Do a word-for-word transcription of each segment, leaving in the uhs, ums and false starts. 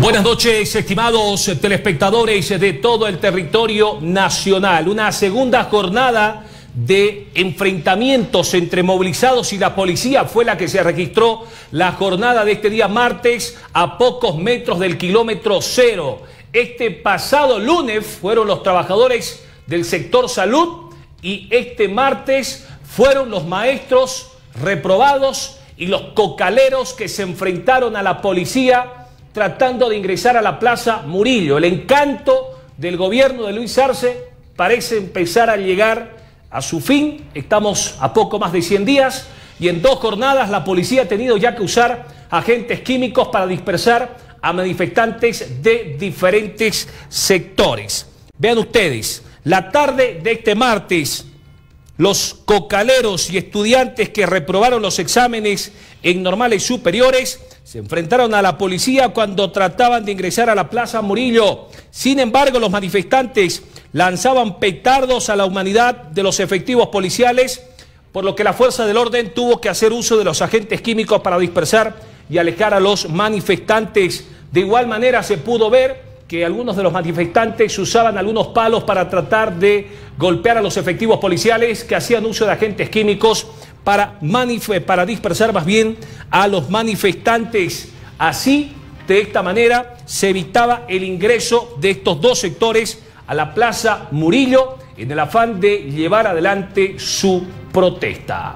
Buenas noches, estimados telespectadores de todo el territorio nacional. Una segunda jornada de enfrentamientos entre movilizados y la policía fue la que se registró la jornada de este día martes a pocos metros del kilómetro cero. Este pasado lunes fueron los trabajadores del sector salud y este martes fueron los maestros reprobados y los cocaleros que se enfrentaron a la policía tratando de ingresar a la Plaza Murillo. El encanto del gobierno de Luis Arce parece empezar a llegar a su fin. Estamos a poco más de cien días y en dos jornadas la policía ha tenido ya que usar agentes químicos para dispersar a manifestantes de diferentes sectores. Vean ustedes, la tarde de este martes, los cocaleros y estudiantes que reprobaron los exámenes en normales superiores se enfrentaron a la policía cuando trataban de ingresar a la Plaza Murillo. Sin embargo, los manifestantes lanzaban petardos a la humanidad de los efectivos policiales, por lo que la fuerza del orden tuvo que hacer uso de los agentes químicos para dispersar y alejar a los manifestantes. De igual manera se pudo ver que algunos de los manifestantes usaban algunos palos para tratar de golpear a los efectivos policiales que hacían uso de agentes químicos para, para dispersar más bien a los manifestantes. Así, de esta manera, se evitaba el ingreso de estos dos sectores a la Plaza Murillo en el afán de llevar adelante su protesta.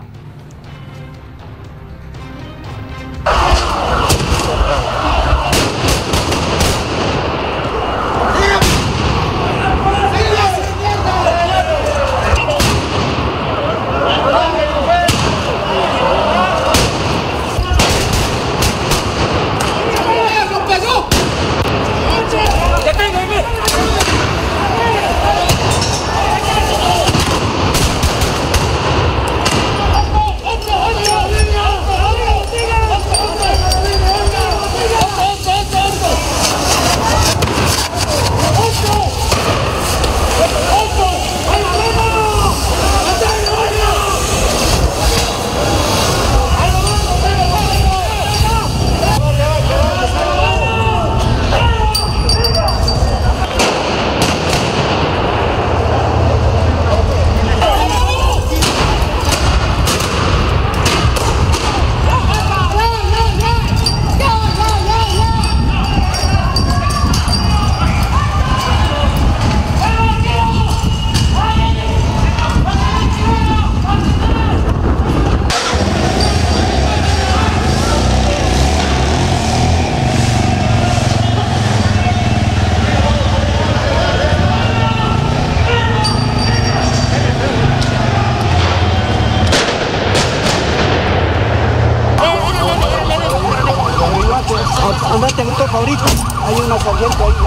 Andate en toca ahorita, hay una sargento ahí,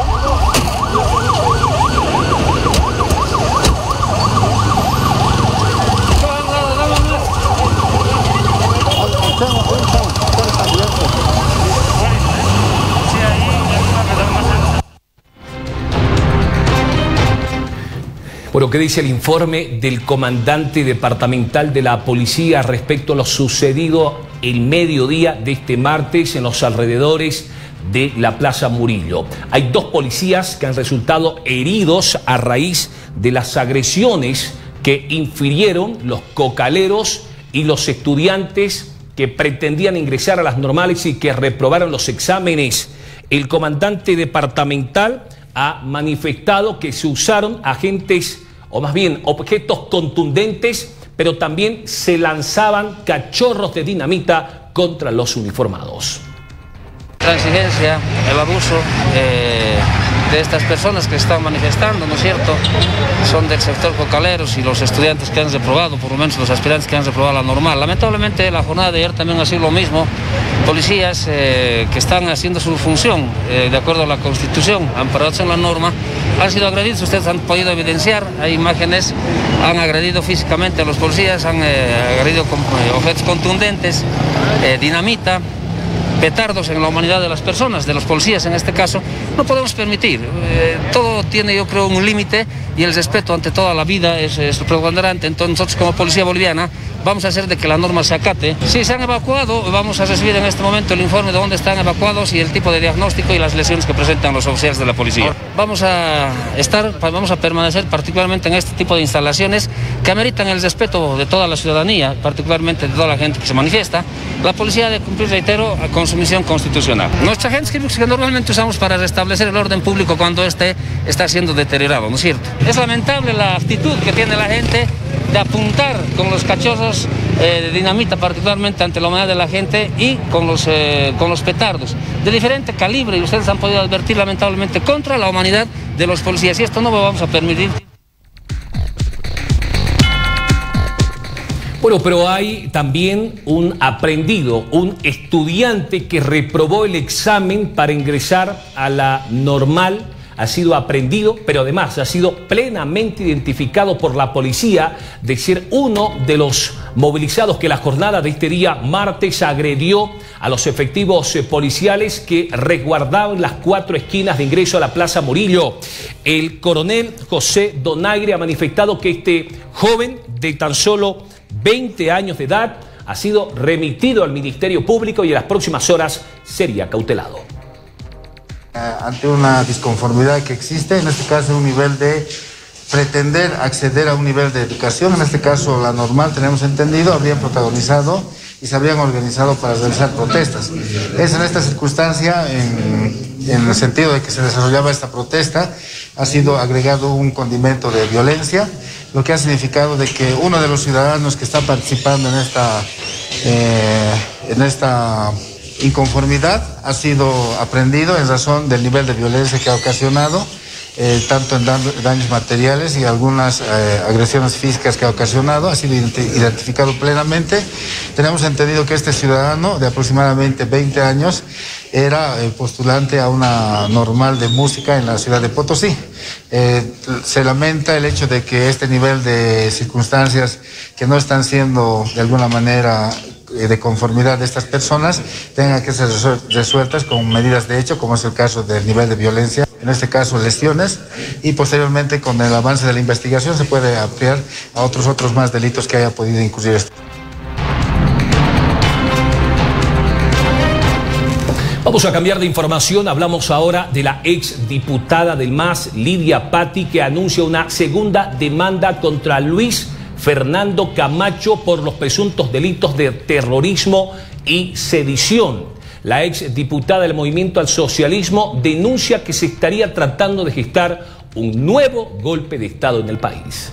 Bueno, ¿qué dice el informe del comandante departamental de la policía respecto a lo sucedido el mediodía de este martes en los alrededores de la Plaza Murillo? Hay dos policías que han resultado heridos a raíz de las agresiones que infirieron los cocaleros y los estudiantes que pretendían ingresar a las normales y que reprobaron los exámenes. El comandante departamental ha manifestado que se usaron agentes, o más bien objetos contundentes, pero también se lanzaban cachorros de dinamita contra los uniformados. Transigencia, el abuso eh, de estas personas que están manifestando, ¿no es cierto? Son del sector cocaleros y los estudiantes que han reprobado, por lo menos los aspirantes que han reprobado la normal. Lamentablemente la jornada de ayer también ha sido lo mismo. Policías eh, que están haciendo su función eh, de acuerdo a la Constitución, amparados en la norma, han sido agredidos. Ustedes han podido evidenciar, hay imágenes, han agredido físicamente a los policías, han eh, agredido con eh, objetos contundentes, eh, dinamita, petardos en la humanidad de las personas, de los policías en este caso. No podemos permitir, eh, todo tiene, yo creo, un límite, y el respeto ante toda la vida es, es preponderante. Entonces nosotros como policía boliviana vamos a hacer de que la norma se acate. Si se han evacuado, vamos a recibir en este momento el informe de dónde están evacuados y el tipo de diagnóstico y las lesiones que presentan los oficiales de la policía. Vamos a estar, vamos a permanecer particularmente en este tipo de instalaciones que ameritan el respeto de toda la ciudadanía, particularmente de toda la gente que se manifiesta. La policía debe cumplir, reitero, con su misión constitucional. Nuestra gente que normalmente usamos para restablecer el orden público cuando este está siendo deteriorado, ¿no es cierto? Es lamentable la actitud que tiene la gente de apuntar con los cachorros eh, de dinamita, particularmente ante la humanidad de la gente, y con los, eh, con los petardos de diferente calibre, y ustedes han podido advertir lamentablemente contra la humanidad de los policías, y esto no lo vamos a permitir. Bueno, pero hay también un aprendido, un estudiante que reprobó el examen para ingresar a la normal. Ha sido aprendido, pero además ha sido plenamente identificado por la policía de ser uno de los movilizados que la jornada de este día martes agredió a los efectivos policiales que resguardaban las cuatro esquinas de ingreso a la Plaza Murillo. El coronel José Donaire ha manifestado que este joven de tan solo veinte años de edad ha sido remitido al Ministerio Público y en las próximas horas sería cautelado. Ante una disconformidad que existe, en este caso un nivel de pretender acceder a un nivel de educación, en este caso la normal, tenemos entendido, habrían protagonizado y se habrían organizado para realizar protestas. Es en esta circunstancia, en, en el sentido de que se desarrollaba esta protesta, ha sido agregado un condimento de violencia, lo que ha significado de que uno de los ciudadanos que está participando en esta, eh, en esta inconformidad ha sido aprendido en razón del nivel de violencia que ha ocasionado, eh, tanto en daños materiales y algunas eh, agresiones físicas que ha ocasionado. Ha sido identificado plenamente. Tenemos entendido que este ciudadano de aproximadamente veinte años era eh, postulante a una normal de música en la ciudad de Potosí. Eh, se lamenta el hecho de que este nivel de circunstancias que no están siendo de alguna manera de conformidad de estas personas tengan que ser resueltas con medidas de hecho, como es el caso del nivel de violencia, en este caso lesiones, y posteriormente con el avance de la investigación se puede ampliar a otros otros más delitos que haya podido incurrir esto. Vamos a cambiar de información. Hablamos ahora de la exdiputada del M A S, Lidia Patti, que anuncia una segunda demanda contra Luis Fernando Camacho por los presuntos delitos de terrorismo y sedición. La exdiputada del Movimiento al Socialismo denuncia que se estaría tratando de gestar un nuevo golpe de Estado en el país.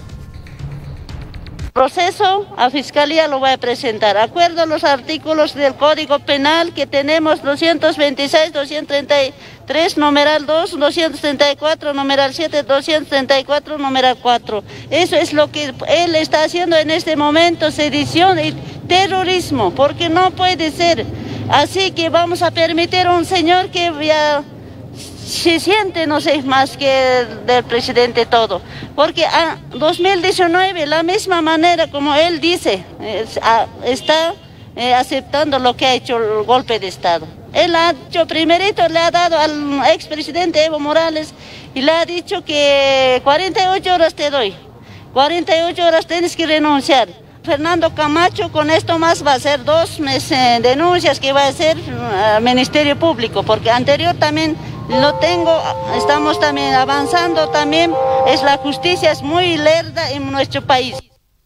Proceso a Fiscalía lo voy a presentar. Acuerdo a los artículos del Código Penal que tenemos doscientos veintiséis, doscientos treinta y tres, numeral dos, doscientos treinta y cuatro, numeral siete, doscientos treinta y cuatro, numeral cuatro. Eso es lo que él está haciendo en este momento, sedición y terrorismo, porque no puede ser. Así que vamos a permitir a un señor que ya se siente, no sé, más que el del presidente todo. Porque en dos mil diecinueve, la misma manera como él dice, es, a, está eh, aceptando lo que ha hecho el golpe de Estado. Él ha hecho primerito, le ha dado al expresidente Evo Morales y le ha dicho que cuarenta y ocho horas te doy, cuarenta y ocho horas tienes que renunciar. Fernando Camacho con esto más va a hacer dos meses, denuncias que va a hacer al Ministerio Público, porque anterior también lo tengo, estamos también avanzando también, es la justicia es muy lerda en nuestro país.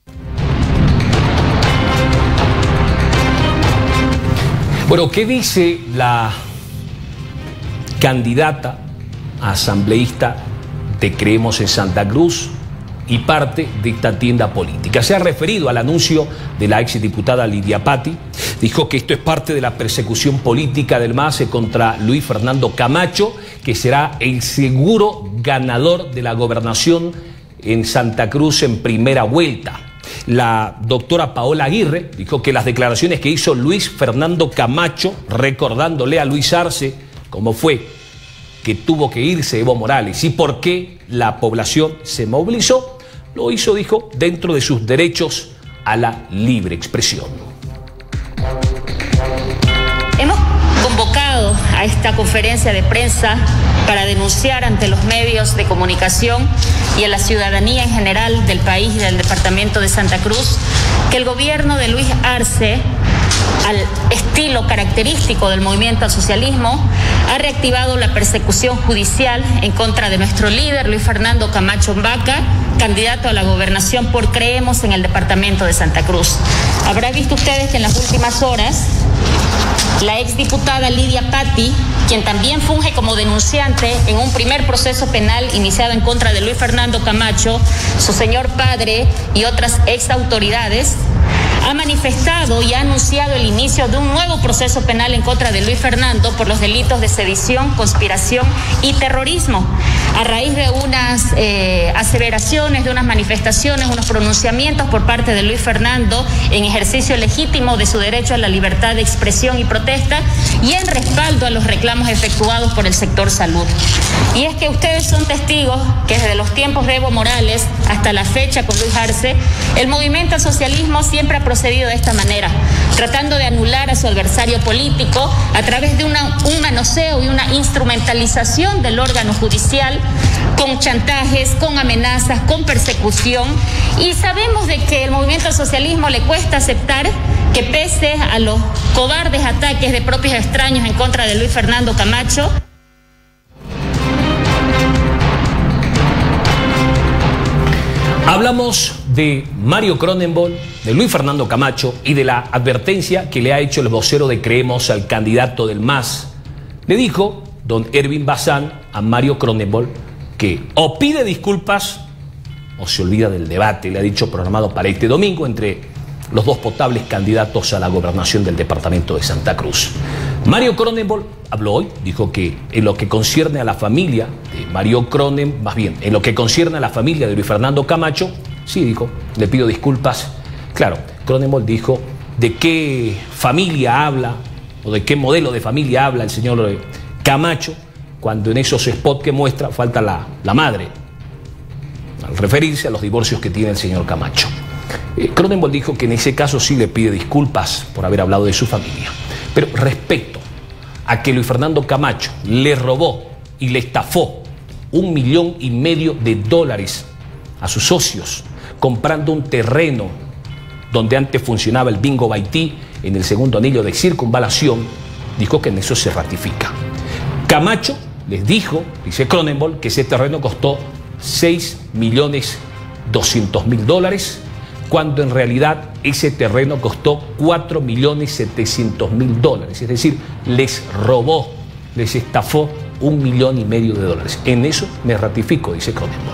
Bueno, ¿qué dice la candidata asambleísta de Creemos en Santa Cruz y parte de esta tienda política? Se ha referido al anuncio de la exdiputada Lidia Patti. Dijo que esto es parte de la persecución política del M A S contra Luis Fernando Camacho, que será el seguro ganador de la gobernación en Santa Cruz en primera vuelta. La doctora Paola Aguirre dijo que las declaraciones que hizo Luis Fernando Camacho, recordándole a Luis Arce cómo fue que tuvo que irse Evo Morales y por qué la población se movilizó, lo hizo, dijo, dentro de sus derechos a la libre expresión. Hemos convocado a esta conferencia de prensa para denunciar ante los medios de comunicación y a la ciudadanía en general del país y del departamento de Santa Cruz que el gobierno de Luis Arce, al estilo característico del movimiento al socialismo, ha reactivado la persecución judicial en contra de nuestro líder, Luis Fernando Camacho Vaca, candidato a la gobernación por Creemos en el departamento de Santa Cruz. Habrán visto ustedes que en las últimas horas la exdiputada Lidia Patti, quien también funge como denunciante en un primer proceso penal iniciado en contra de Luis Fernando Camacho, su señor padre y otras exautoridades, ha manifestado y ha anunciado el inicio de un nuevo proceso penal en contra de Luis Fernando por los delitos de sedición, conspiración y terrorismo, a raíz de unas eh, aseveraciones, de unas manifestaciones, unos pronunciamientos por parte de Luis Fernando en ejercicio legítimo de su derecho a la libertad de expresión y protesta y en respaldo a los reclamos efectuados por el sector salud. Y es que ustedes son testigos que desde los tiempos de Evo Morales hasta la fecha con Luis Arce, el movimiento al socialismo siempre ha procedido de esta manera, tratando de anular a su adversario político a través de una, un manoseo y una instrumentalización del órgano judicial, con chantajes, con amenazas, con persecución. Y sabemos de que el movimiento al socialismo le cuesta aceptar que pese a los cobardes ataques de propios extraños en contra de Luis Fernando Camacho, hablamos de Mario Cronenbol, de Luis Fernando Camacho y de la advertencia que le ha hecho el vocero de Creemos al candidato del M A S. Le dijo don Ervin Bazán a Mario Cronenbol que o pide disculpas o se olvida del debate, le ha dicho, programado para este domingo entre los dos potables candidatos a la gobernación del departamento de Santa Cruz. Mario Cronenbol habló hoy, dijo que en lo que concierne a la familia de Mario Cronen, más bien, en lo que concierne a la familia de Luis Fernando Camacho, sí, dijo, le pido disculpas. Claro, Cronenbol dijo de qué familia habla o de qué modelo de familia habla el señor Camacho, cuando en esos spots que muestra falta la, la madre, al referirse a los divorcios que tiene el señor Camacho. Eh, Cronenbol dijo que en ese caso sí le pide disculpas por haber hablado de su familia. Pero respecto a que Luis Fernando Camacho le robó y le estafó un millón y medio de dólares a sus socios, comprando un terreno donde antes funcionaba el Bingo Baití en el segundo anillo de circunvalación, dijo que en eso se ratifica. Camacho les dijo, dice Cronenbol, que ese terreno costó seis millones doscientos mil dólares, cuando en realidad ese terreno costó cuatro millones setecientos mil dólares. Es decir, les robó, les estafó un millón y medio de dólares. En eso me ratifico, dice Cronenbol.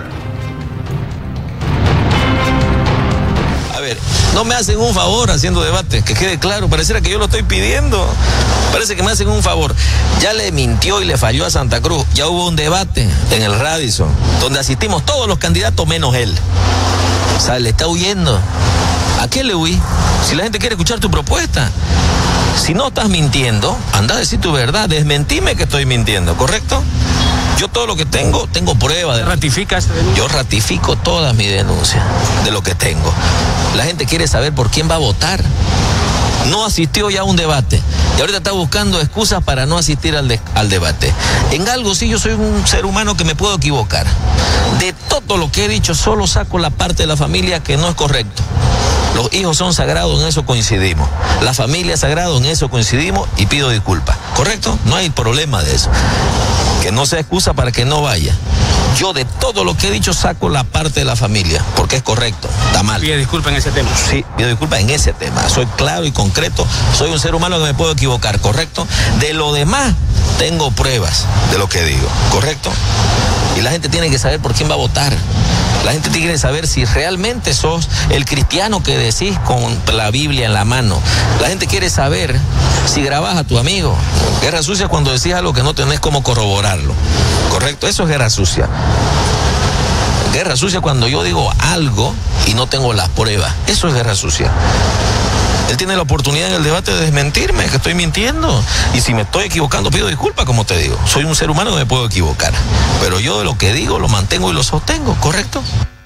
A ver, no me hacen un favor haciendo debate, que quede claro, pareciera que yo lo estoy pidiendo. Parece que me hacen un favor. Ya le mintió y le falló a Santa Cruz. Ya hubo un debate en el Radisson, donde asistimos todos los candidatos menos él. O sea, le está huyendo. ¿A qué le huí? Si la gente quiere escuchar tu propuesta. Si no estás mintiendo, anda a decir tu verdad, desmentime que estoy mintiendo, ¿correcto? Yo todo lo que tengo, tengo pruebas. De... ¿Ratificas? Yo ratifico todas mis denuncias de lo que tengo. La gente quiere saber por quién va a votar. No asistió ya a un debate y ahorita está buscando excusas para no asistir al, de, al debate. En algo sí, yo soy un ser humano que me puedo equivocar. De todo lo que he dicho, solo saco la parte de la familia que no es correcto. Los hijos son sagrados, en eso coincidimos. La familia es sagrada, en eso coincidimos y pido disculpas. ¿Correcto? No hay problema de eso. Que no sea excusa para que no vaya. Yo de todo lo que he dicho saco la parte de la familia, porque es correcto, está mal. ¿Pide disculpas en ese tema? Sí, pido disculpas en ese tema. Soy claro y concreto, soy un ser humano que me puedo equivocar, ¿correcto? De lo demás, tengo pruebas de lo que digo, ¿correcto? Y la gente tiene que saber por quién va a votar. La gente tiene que saber si realmente sos el cristiano que decís con la Biblia en la mano. La gente quiere saber si grabás a tu amigo. Guerra sucia cuando decís algo que no tenés cómo corroborarlo. ¿Correcto? Eso es guerra sucia. Guerra sucia cuando yo digo algo y no tengo las pruebas. Eso es guerra sucia. Él tiene la oportunidad en el debate de desmentirme, que estoy mintiendo. Y si me estoy equivocando, pido disculpas, como te digo. Soy un ser humano que me puedo equivocar. Pero yo de lo que digo lo mantengo y lo sostengo, ¿correcto?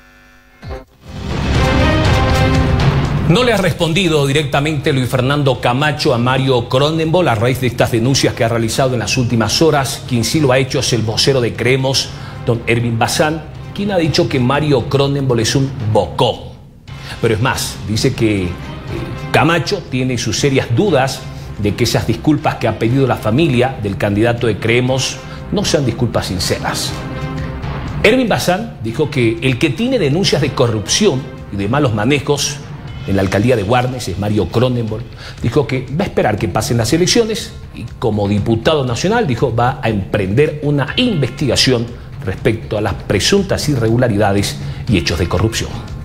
No le ha respondido directamente Luis Fernando Camacho a Mario Cronenbol a raíz de estas denuncias que ha realizado en las últimas horas. Quien sí lo ha hecho es el vocero de Creemos, don Ervin Bazán, quien ha dicho que Mario Cronenbol es un bocó. Pero es más, dice que eh, Camacho tiene sus serias dudas de que esas disculpas que ha pedido la familia del candidato de Creemos no sean disculpas sinceras. Erwin Bazán dijo que el que tiene denuncias de corrupción y de malos manejos en la alcaldía de Warnes es Mario Cronenberg. Dijo que va a esperar que pasen las elecciones y como diputado nacional, dijo, va a emprender una investigación respecto a las presuntas irregularidades y hechos de corrupción.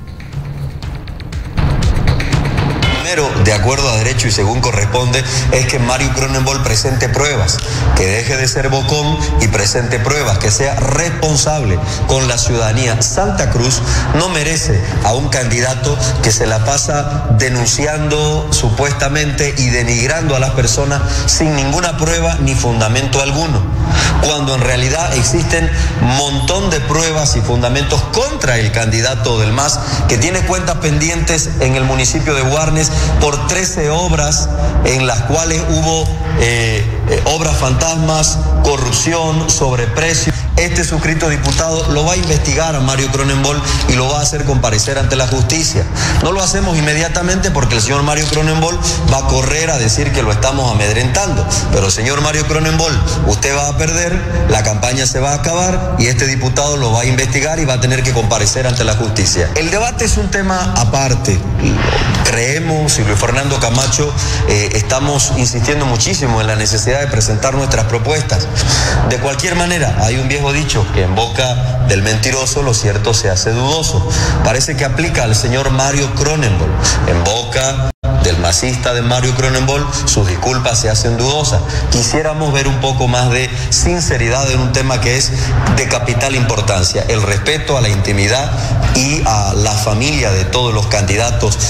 De acuerdo a derecho y según corresponde, es que Mario Cronenberg presente pruebas, que deje de ser bocón y presente pruebas, que sea responsable con la ciudadanía. Santa Cruz no merece a un candidato que se la pasa denunciando supuestamente y denigrando a las personas sin ninguna prueba ni fundamento alguno, cuando en realidad existen un montón de pruebas y fundamentos contra el candidato del M A S, que tiene cuentas pendientes en el municipio de Warnes por trece obras en las cuales hubo eh, eh, obras fantasmas, corrupción, sobreprecio. Este suscrito diputado lo va a investigar a Mario Cronenberg y lo va a hacer comparecer ante la justicia. No lo hacemos inmediatamente porque el señor Mario Cronenberg va a correr a decir que lo estamos amedrentando. Pero señor Mario Cronenberg, usted va a perder, la campaña se va a acabar y este diputado lo va a investigar y va a tener que comparecer ante la justicia. El debate es un tema aparte. Creemos, y Luis Fernando Camacho, eh, estamos insistiendo muchísimo en la necesidad de presentar nuestras propuestas. De cualquier manera, hay un viejo dicho que en boca del mentiroso lo cierto se hace dudoso. Parece que aplica al señor Mario Cronenberg. En boca del masista de Mario Cronenberg, sus disculpas se hacen dudosas. Quisiéramos ver un poco más de sinceridad en un tema que es de capital importancia, el respeto a la intimidad y a la familia de todos los candidatos.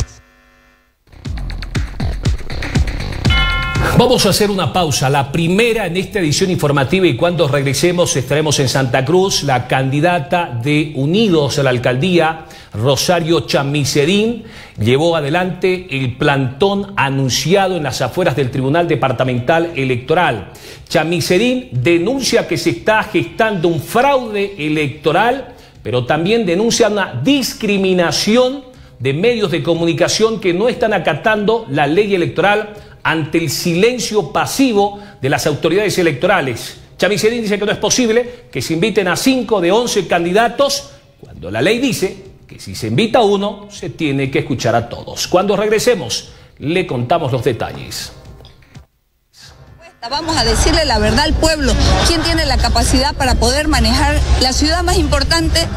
Vamos a hacer una pausa, la primera en esta edición informativa, y cuando regresemos estaremos en Santa Cruz. La candidata de Unidos a la alcaldía, Rosario Chamiserín, llevó adelante el plantón anunciado en las afueras del Tribunal Departamental Electoral. Chamiserín denuncia que se está gestando un fraude electoral, pero también denuncia una discriminación de medios de comunicación que no están acatando la ley electoral ante el silencio pasivo de las autoridades electorales. Chamiserín dice que no es posible que se inviten a cinco de once candidatos, cuando la ley dice que si se invita a uno, se tiene que escuchar a todos. Cuando regresemos, le contamos los detalles. Vamos a decirle la verdad al pueblo. ¿Quién tiene la capacidad para poder manejar la ciudad más importante?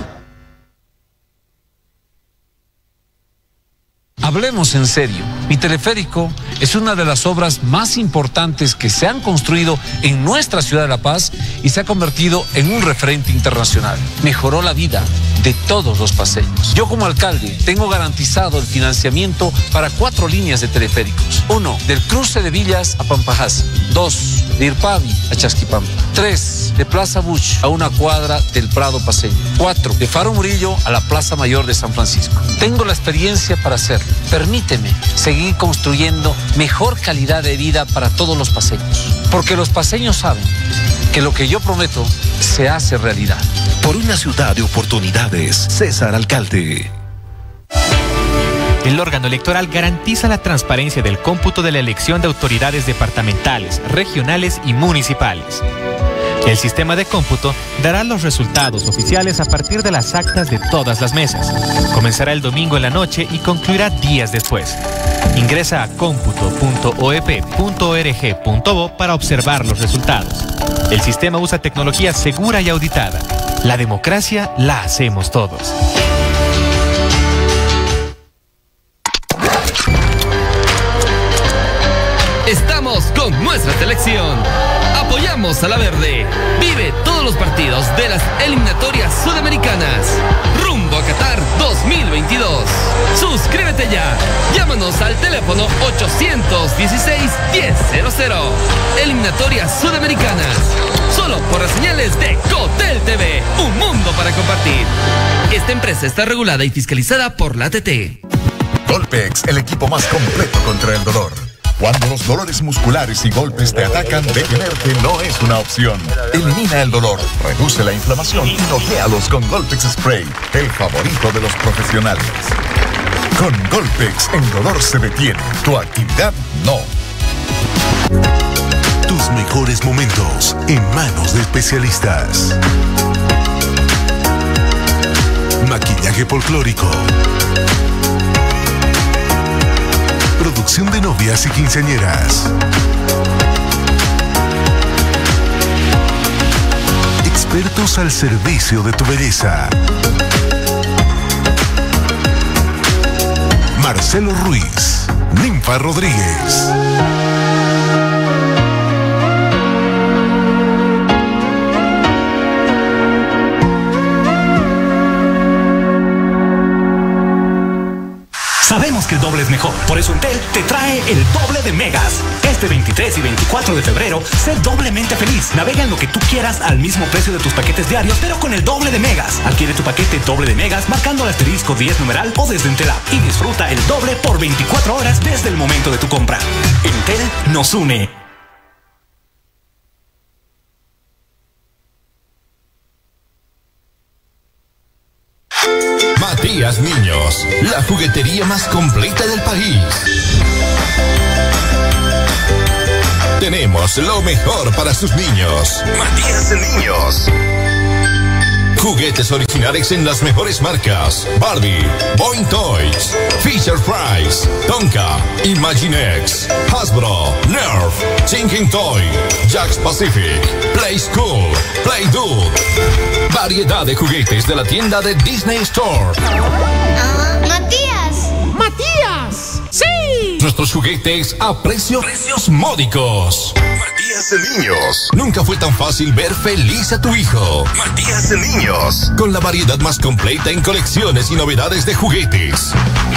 Hablemos en serio. Mi teleférico es una de las obras más importantes que se han construido en nuestra ciudad de La Paz y se ha convertido en un referente internacional. Mejoró la vida de todos los paseños. Yo como alcalde tengo garantizado el financiamiento para cuatro líneas de teleféricos. Uno, del cruce de Villas a Pampajás. Dos, de Irpavi a Chasquipampa. Tres, de Plaza Bush a una cuadra del Prado Paseño. Cuatro, de Faro Murillo a la Plaza Mayor de San Francisco. Tengo la experiencia para hacerlo. Permíteme seguir construyendo mejor calidad de vida para todos los paseños. Porque los paseños saben que lo que yo prometo se hace realidad. Por una ciudad de oportunidades, César Alcalde. El órgano electoral garantiza la transparencia del cómputo de la elección de autoridades departamentales, regionales y municipales. El sistema de cómputo dará los resultados oficiales a partir de las actas de todas las mesas. Comenzará el domingo en la noche y concluirá días después. Ingresa a cómputo punto o e pe punto org punto bo para observar los resultados. El sistema usa tecnología segura y auditada. La democracia la hacemos todos. Estamos con nuestra selección. Apoyamos a la verde. Vive todos los partidos de las eliminatorias sudamericanas. Rumbo a Qatar dos mil veintidós. Suscríbete ya. Llámanos al teléfono ochocientos dieciséis, diez cero cero. Eliminatorias sudamericanas. Solo por las señales de Cotel T V. Un mundo para compartir. Esta empresa está regulada y fiscalizada por la A T T. Golpex, el equipo más completo contra el dolor. Cuando los dolores musculares y golpes te atacan, detenerte no es una opción. Elimina el dolor, reduce la inflamación y noquéalos con Golpex Spray, el favorito de los profesionales. Con Golpex, el dolor se detiene, tu actividad no. Tus mejores momentos en manos de especialistas. Maquillaje folclórico. Producción de novias y quinceañeras. Expertos al servicio de tu belleza. Marcelo Ruiz, Ninfa Rodríguez. Sabemos que el doble es mejor, por eso Entel te trae el doble de megas. Este veintitrés y veinticuatro de febrero, sé doblemente feliz. Navega en lo que tú quieras al mismo precio de tus paquetes diarios, pero con el doble de megas. Adquiere tu paquete doble de megas marcando el asterisco diez numeral o desde Entel App y disfruta el doble por veinticuatro horas desde el momento de tu compra. Entel nos une. Matías Niños, la juguetería más completa del país. Tenemos lo mejor para sus niños. Matías Niños. Juguetes originales en las mejores marcas: Barbie, Boing Toys, Fisher Price, Tonka, Imaginext, Hasbro, Nerf, Thinking Toy, Jax Pacific, Play School, Play Dude. Variedad de juguetes de la tienda de Disney Store. Ah, Matías. ¡Matías! ¡Sí! Nuestros juguetes a precios, precios módicos. Matías de Niños. Nunca fue tan fácil ver feliz a tu hijo. Matías de Niños. Con la variedad más completa en colecciones y novedades de juguetes.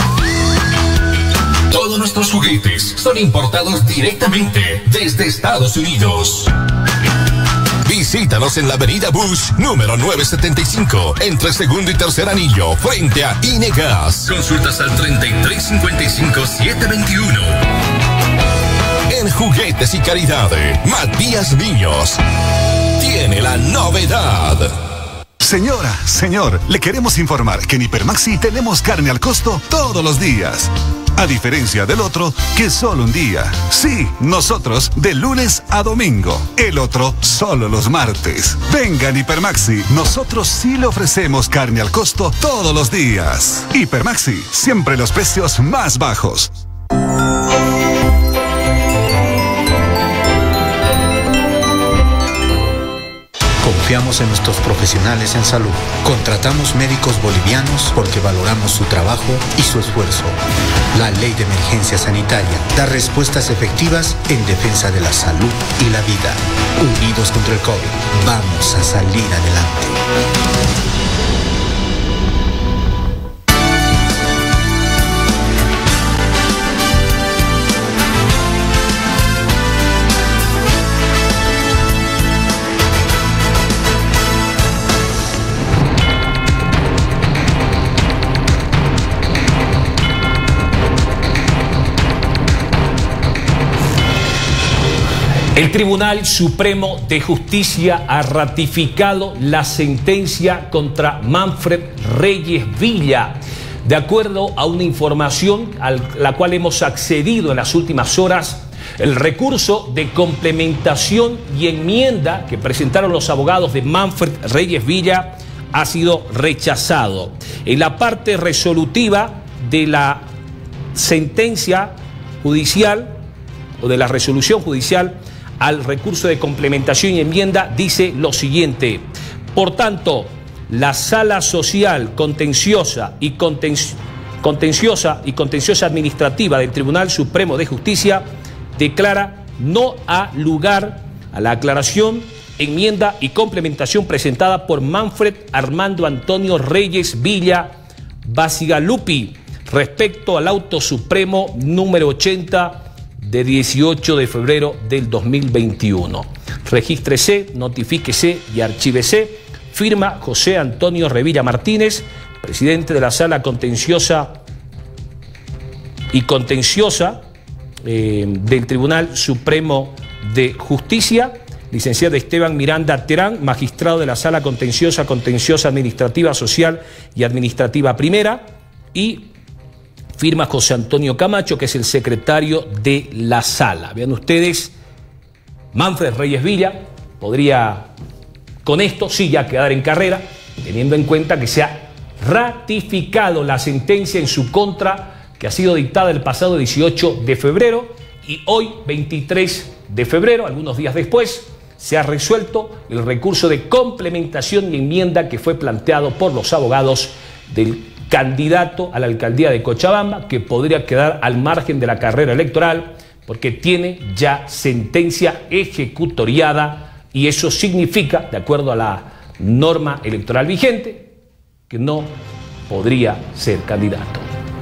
Todos nuestros juguetes son importados directamente desde Estados Unidos. Visítanos en la avenida Bush, número novecientos setenta y cinco, entre segundo y tercer anillo, frente a Inegas. Consultas al treinta y tres cincuenta y cinco, setecientos veintiuno. En Juguetes y Caridad, Matías Niños tiene la novedad. Señora, señor, le queremos informar que en Hipermaxi tenemos carne al costo todos los días. A diferencia del otro, que solo un día. Sí, nosotros de lunes a domingo. El otro solo los martes. Vengan Hipermaxi, nosotros sí le ofrecemos carne al costo todos los días. Hipermaxi, siempre los precios más bajos. Confiamos en nuestros profesionales en salud. Contratamos médicos bolivianos porque valoramos su trabajo y su esfuerzo. La ley de emergencia sanitaria da respuestas efectivas en defensa de la salud y la vida. Unidos contra el COVID, vamos a salir adelante. El Tribunal Supremo de Justicia ha ratificado la sentencia contra Manfred Reyes Villa. De acuerdo a una información a la cual hemos accedido en las últimas horas, el recurso de complementación y enmienda que presentaron los abogados de Manfred Reyes Villa ha sido rechazado. En la parte resolutiva de la sentencia judicial o de la resolución judicial al recurso de complementación y enmienda dice lo siguiente: por tanto, la Sala Social Contenciosa y Contenci- Contenciosa y Contenciosa Administrativa del Tribunal Supremo de Justicia declara no ha lugar a la aclaración, enmienda y complementación presentada por Manfred Armando Antonio Reyes Villa Basigalupi respecto al auto supremo número ochenta de dieciocho de febrero del dos mil veintiuno. Regístrese, notifíquese y archívese. Firma José Antonio Revilla Martínez, presidente de la Sala Contenciosa y Contenciosa eh, del Tribunal Supremo de Justicia. Licenciado Esteban Miranda Terán, magistrado de la Sala Contenciosa, Contenciosa Administrativa Social y Administrativa Primera. Y firma José Antonio Camacho, que es el secretario de la sala. Vean ustedes, Manfred Reyes Villa podría con esto sí ya quedar en carrera, teniendo en cuenta que se ha ratificado la sentencia en su contra que ha sido dictada el pasado dieciocho de febrero y hoy veintitrés de febrero, algunos días después, se ha resuelto el recurso de complementación y enmienda que fue planteado por los abogados del candidato a la alcaldía de Cochabamba, que podría quedar al margen de la carrera electoral porque tiene ya sentencia ejecutoriada y eso significa, de acuerdo a la norma electoral vigente, que no podría ser candidato.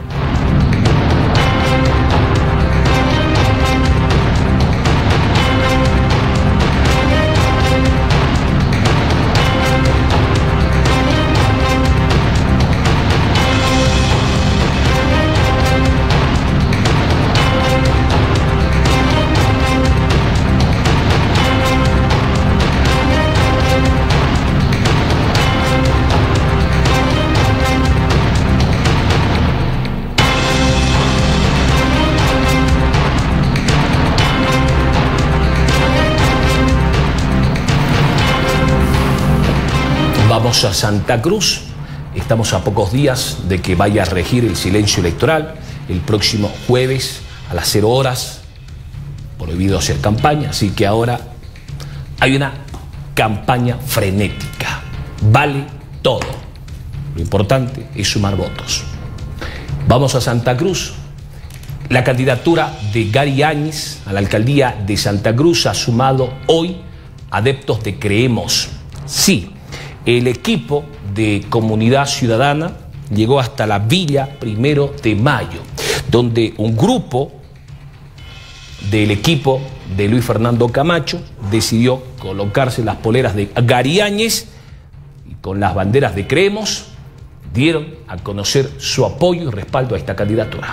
Vamos a Santa Cruz, estamos a pocos días de que vaya a regir el silencio electoral. El próximo jueves a las cero horas, prohibido hacer campaña, así que ahora hay una campaña frenética. Vale todo. Lo importante es sumar votos. Vamos a Santa Cruz. La candidatura de Gary Áñez a la alcaldía de Santa Cruz ha sumado hoy adeptos de Creemos. Sí. El equipo de Comunidad Ciudadana llegó hasta la Villa Primero de Mayo, donde un grupo del equipo de Luis Fernando Camacho decidió colocarse las poleras de Gary Áñez y con las banderas de Creemos dieron a conocer su apoyo y respaldo a esta candidatura.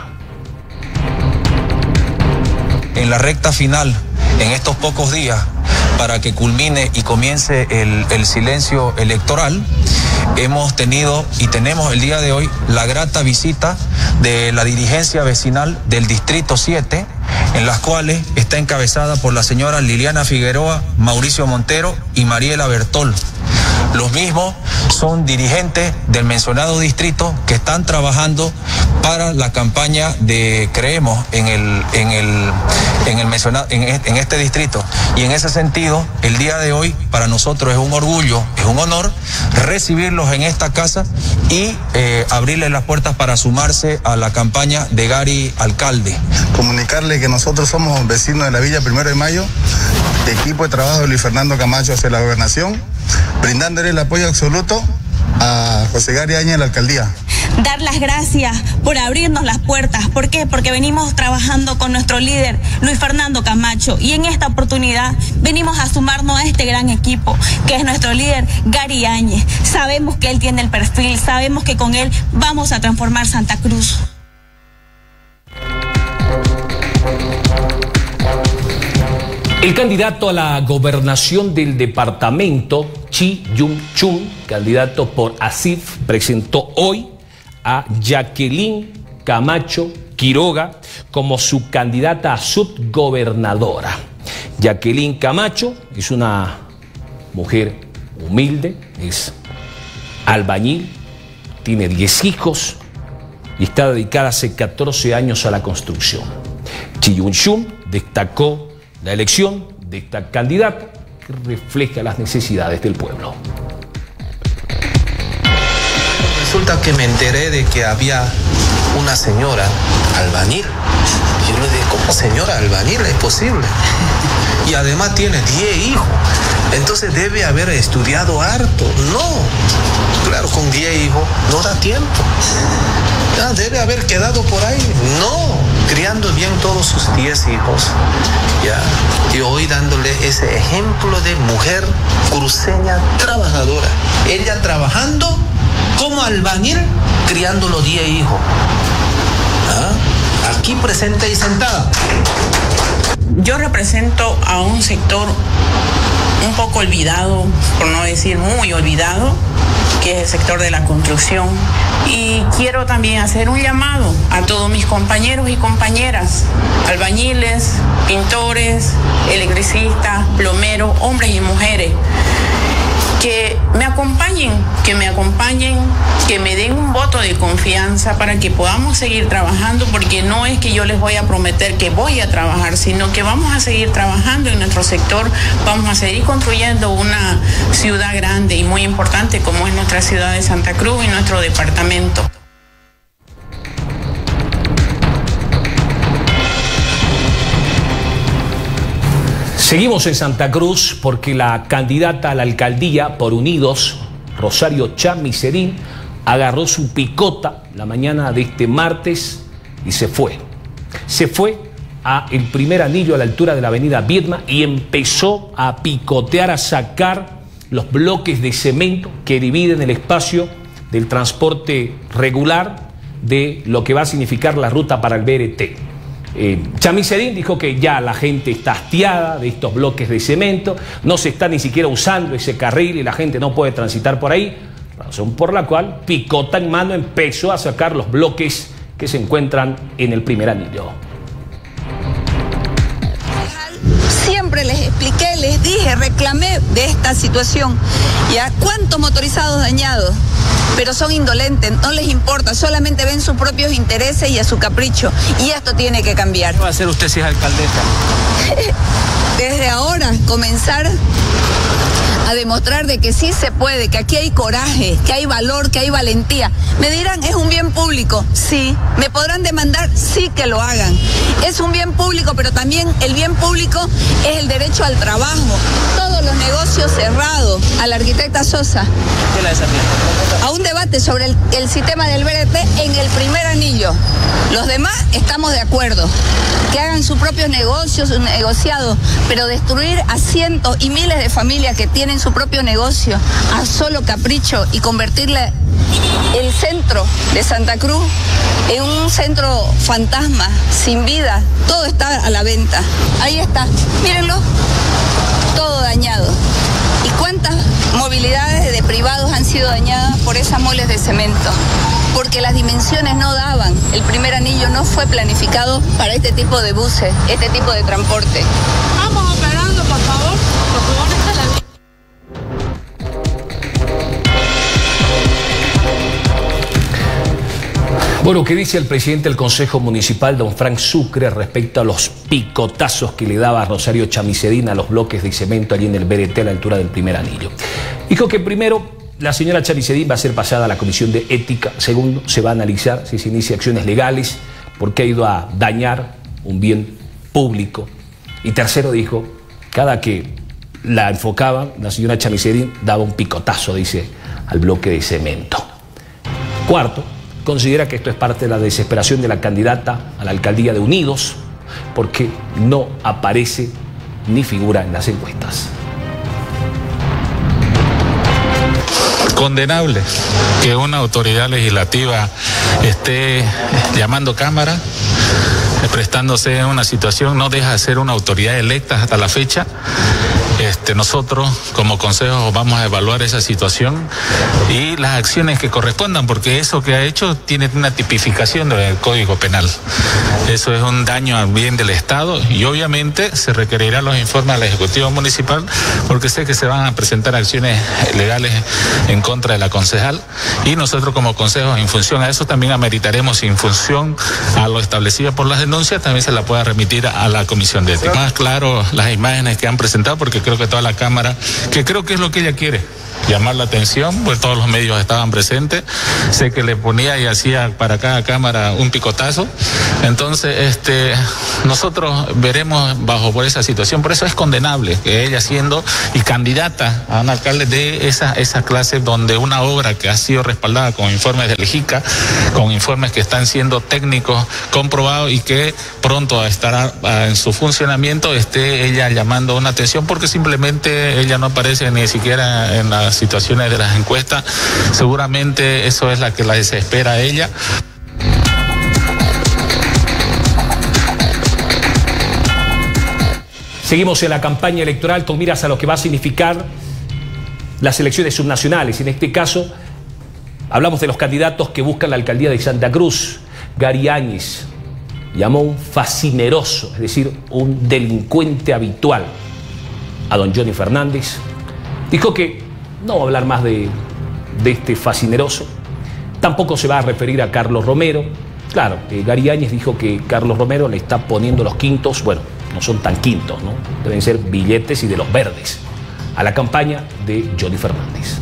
En la recta final, en estos pocos días, para que culmine y comience el, el silencio electoral, hemos tenido y tenemos el día de hoy la grata visita de la dirigencia vecinal del Distrito siete, en las cuales está encabezada por la señora Liliana Figueroa, Mauricio Montero y Mariela Bertol. Los mismos son dirigentes del mencionado distrito que están trabajando para la campaña de Creemos en el, en el, en el mencionado, en, en este distrito. Y en ese sentido, el día de hoy para nosotros es un orgullo, es un honor recibirlos en esta casa y eh, abrirles las puertas para sumarse a la campaña de Gary Alcalde. Comunicarle que nosotros somos vecinos de la Villa Primero de Mayo, de equipo de trabajo de Luis Fernando Camacho hacia la gobernación, brindándole el apoyo absoluto a José Gary Áñez en la alcaldía. Dar las gracias por abrirnos las puertas. ¿Por qué? Porque venimos trabajando con nuestro líder, Luis Fernando Camacho, y en esta oportunidad venimos a sumarnos a este gran equipo, que es nuestro líder, Gary Áñez. Sabemos que él tiene el perfil, sabemos que con él vamos a transformar Santa Cruz. El candidato a la gobernación del departamento, Chi Yun Chun, candidato por ASIF, presentó hoy a Jacqueline Camacho Quiroga como su candidata a subgobernadora. Jacqueline Camacho es una mujer humilde, es albañil, tiene diez hijos y está dedicada hace catorce años a la construcción. Chi Yun Chun destacó la elección de esta candidata que refleja las necesidades del pueblo. Resulta que me enteré de que había una señora albañil. Yo le dije, ¿cómo señora albañil? Es posible. Y además tiene diez hijos. Entonces debe haber estudiado harto. No. Claro, con diez hijos no da tiempo. Ya, debe haber quedado por ahí. No. Criando bien todos sus diez hijos. Ya. Y hoy dándole ese ejemplo de mujer cruceña trabajadora. Ella trabajando como albañil, criando los diez hijos. ¿Ah? Aquí presente y sentada. Yo represento a un sector un poco olvidado, por no decir muy olvidado, que es el sector de la construcción. Y quiero también hacer un llamado a todos mis compañeros y compañeras, albañiles, pintores, electricistas, plomeros, hombres y mujeres, que me acompañen, que me acompañen, que me den un voto de confianza para que podamos seguir trabajando, porque no es que yo les voy a prometer que voy a trabajar, sino que vamos a seguir trabajando en nuestro sector, vamos a seguir construyendo una ciudad grande y muy importante como es nuestra ciudad de Santa Cruz y nuestro departamento. Seguimos en Santa Cruz porque la candidata a la alcaldía por Unidos, Rosario Chamicerín, agarró su picota la mañana de este martes y se fue. Se fue a el primer anillo a la altura de la avenida Viedma y empezó a picotear, a sacar los bloques de cemento que dividen el espacio del transporte regular de lo que va a significar la ruta para el B R T. Eh, Chamicerín dijo que ya la gente está hastiada de estos bloques de cemento, no se está ni siquiera usando ese carril y la gente no puede transitar por ahí, razón por la cual, picota en mano, empezó a sacar los bloques que se encuentran en el primer anillo. Siempre les expliqué, les dije, reclamé de esta situación. ¿Ya? ¿Cuántos motorizados dañados? Pero son indolentes, no les importa, solamente ven sus propios intereses y a su capricho. Y esto tiene que cambiar. ¿Qué va a hacer usted si es alcaldesa? Desde ahora, comenzar a demostrar de que sí se puede, que aquí hay coraje, que hay valor, que hay valentía. Me dirán, ¿es un bien público? Sí. ¿Me podrán demandar? Sí, que lo hagan. Es un bien público, pero también el bien público es el derecho al trabajo. Todos los negocios cerrados. A la arquitecta Sosa. ¿Qué la desafía? A un debate sobre el, el sistema del B R T en el primer anillo. Los demás estamos de acuerdo. Que hagan sus propios negocios, sus negociados, pero destruir a cientos y miles de familias que tienen su propio negocio a solo capricho y convertirle el centro de Santa Cruz en un centro fantasma, sin vida, todo está a la venta. Ahí está, mírenlo, todo dañado. ¿Y cuántas movilidades de privados han sido dañadas por esas moles de cemento? Porque las dimensiones no daban. El primer anillo no fue planificado para este tipo de buses, este tipo de transporte. Vamos operando, por favor. Por favor, déjala bien. Bueno, ¿qué dice el presidente del Consejo Municipal, don Frank Sucre, respecto a los picotazos que le daba a Rosario Chamicerín a los bloques de cemento allí en el B R T a la altura del primer anillo? Dijo que primero, la señora Chamicerín va a ser pasada a la Comisión de Ética. Segundo, se va a analizar si se inicia acciones legales porque ha ido a dañar un bien público. Y tercero, dijo, cada que la enfocaba, la señora Chamicerín daba un picotazo, dice, al bloque de cemento. Cuarto, considera que esto es parte de la desesperación de la candidata a la alcaldía de Unidos porque no aparece ni figura en las encuestas. Condenable que una autoridad legislativa esté llamando cámara, prestándose en una situación, no deja de ser una autoridad electa hasta la fecha. Este, nosotros como consejo vamos a evaluar esa situación y las acciones que correspondan, porque eso que ha hecho tiene una tipificación del Código Penal. Eso es un daño al bien del Estado y obviamente se requerirán los informes al Ejecutivo Municipal porque sé que se van a presentar acciones legales en contra de la concejal y nosotros como consejo, en función a eso, también ameritaremos, en función a lo establecido por las denuncias, también se la pueda remitir a la Comisión de Ética. Más claro las imágenes que han presentado, porque creo que toda la Cámara, que creo que es lo que ella quiere, llamar la atención, pues todos los medios estaban presentes, sé que le ponía y hacía para cada cámara un picotazo, entonces este nosotros veremos bajo por esa situación, por eso es condenable que ella siendo y candidata a un alcalde de esa, esa clase donde una obra que ha sido respaldada con informes del EJICA, con informes que están siendo técnicos comprobados y que pronto estará en su funcionamiento, esté ella llamando una atención porque simplemente ella no aparece ni siquiera en la situaciones de las encuestas, seguramente eso es la que la desespera a ella. Seguimos en la campaña electoral con miras a lo que va a significar las elecciones subnacionales, en este caso Hablamos de los candidatos que buscan la alcaldía de Santa Cruz. Gary Áñez llamó un fascineroso, es decir, un delincuente habitual a don Johnny Fernández. Dijo que no va a hablar más de, de este fascineroso. Tampoco se va a referir a Carlos Romero. Claro, eh, Gary Áñez dijo que Carlos Romero le está poniendo los quintos, bueno, no son tan quintos, ¿no? Deben ser billetes y de los verdes, a la campaña de Johnny Fernández.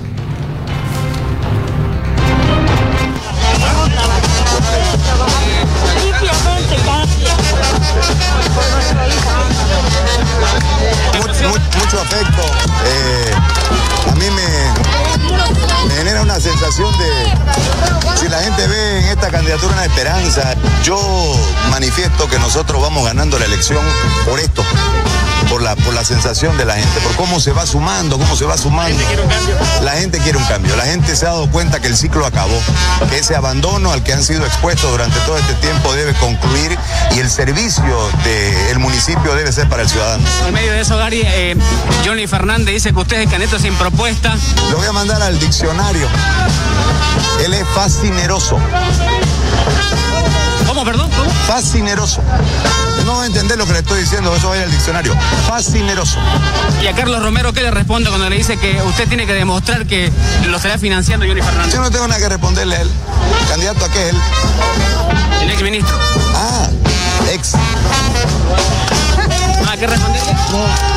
Mucho, mucho afecto. Eh, a mí me, me genera una sensación de, si la gente ve en esta candidatura una esperanza, yo manifiesto que nosotros vamos ganando la elección por esto, por la, por la sensación de la gente, por cómo se va sumando, cómo se va sumando. La gente quiere un cambio, la gente se ha dado cuenta que el ciclo acabó, que ese abandono al que han sido expuestos durante todo este tiempo debe concluir y el servicio del municipio debe ser para el ciudadano. En medio de eso, Gary, eh, Johnny Fernández dice que usted es el candidato sin propuesta. Lo voy a mandar al diccionario. Él es fascineroso. ¿Cómo, perdón? ¿Cómo? Fascineroso. No va a entender lo que le estoy diciendo, eso va a ir al diccionario. Fascineroso. ¿Y a Carlos Romero qué le responde cuando le dice que usted tiene que demostrar que lo estará financiando Johnny Fernández? Yo no tengo nada que responderle a él. ¿Candidato a qué es él? El ex ministro. Ah, ex. ¿Nada que responderle? No.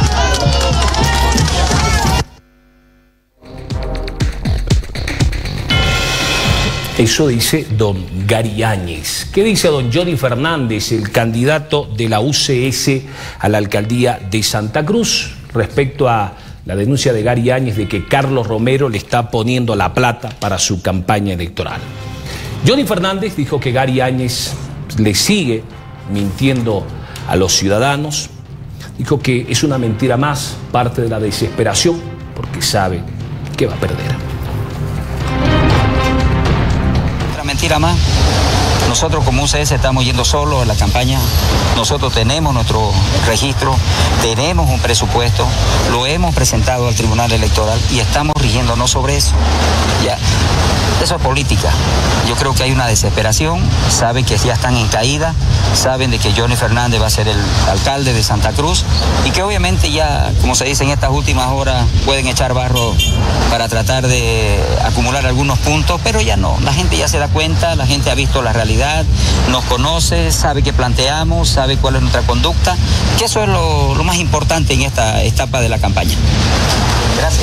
Eso dice don Gary Áñez. ¿Qué dice don Johnny Fernández, el candidato de la U C S a la alcaldía de Santa Cruz, respecto a la denuncia de Gary Áñez de que Carlos Romero le está poniendo la plata para su campaña electoral? Johnny Fernández dijo que Gary Áñez le sigue mintiendo a los ciudadanos. Dijo que es una mentira más, parte de la desesperación, porque sabe que va a perder. Mentira más. Nosotros como U C S estamos yendo solos a la campaña. Nosotros tenemos nuestro registro, tenemos un presupuesto, lo hemos presentado al Tribunal Electoral y estamos rigiéndonos sobre eso. Ya. Eso es política. Yo creo que hay una desesperación, saben que ya están en caída, saben de que Johnny Fernández va a ser el alcalde de Santa Cruz y que obviamente ya, como se dice en estas últimas horas, pueden echar barro para tratar de acumular algunos puntos, pero ya no. La gente ya se da cuenta, la gente ha visto la realidad, nos conoce, sabe qué planteamos, sabe cuál es nuestra conducta, que eso es lo, lo más importante en esta etapa de la campaña. Gracias.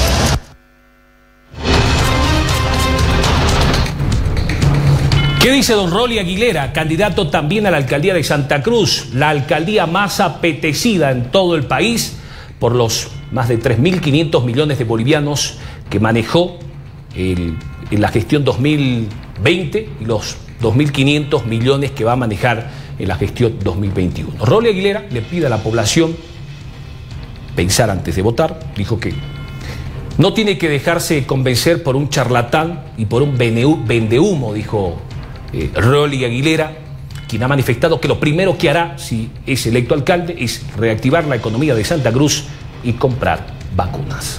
¿Qué dice don Rolly Aguilera, candidato también a la alcaldía de Santa Cruz, la alcaldía más apetecida en todo el país por los más de tres mil quinientos millones de bolivianos que manejó el, en la gestión dos mil veinte y los dos mil quinientos millones que va a manejar en la gestión dos mil veintiuno? Rolly Aguilera le pide a la población pensar antes de votar. Dijo que no tiene que dejarse convencer por un charlatán y por un vendehumo, dijo Eh, Rolly Aguilera, quien ha manifestado que lo primero que hará si es electo alcalde es reactivar la economía de Santa Cruz y comprar vacunas.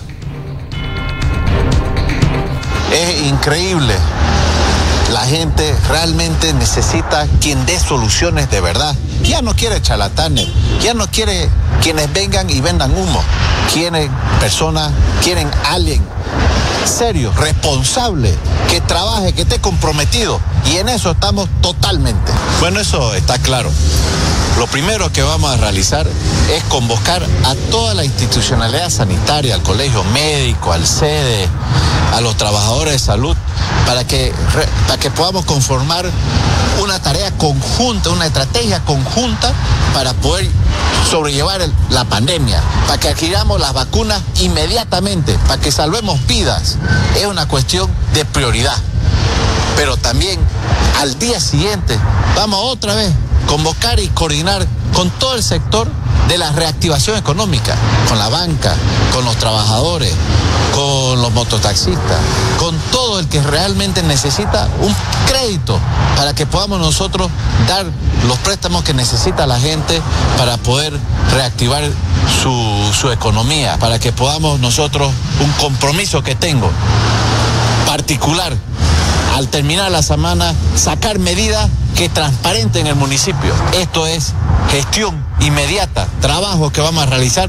Es increíble. La gente realmente necesita quien dé soluciones de verdad. Ya no quiere charlatanes, ya no quiere quienes vengan y vendan humo. Quieren personas, quieren alguien serio, responsable, que trabaje, que esté comprometido. Y en eso estamos totalmente. Bueno, eso está claro. Lo primero que vamos a realizar es convocar a toda la institucionalidad sanitaria, al colegio médico, al sede, a los trabajadores de salud, para que, para que podamos conformar una tarea conjunta, una estrategia conjunta para poder sobrellevar el, la pandemia, para que adquiramos las vacunas inmediatamente, para que salvemos vidas. Es una cuestión de prioridad. Pero también al día siguiente vamos otra vez a convocar y coordinar con todo el sector de la reactivación económica, con la banca, con los trabajadores, con los mototaxistas, con todo el que realmente necesita un crédito para que podamos nosotros dar los préstamos que necesita la gente para poder reactivar su, su economía, para que podamos nosotros, un compromiso que tengo particular, al terminar la semana, sacar medidas que transparenten el municipio. Esto es gestión inmediata, trabajo que vamos a realizar.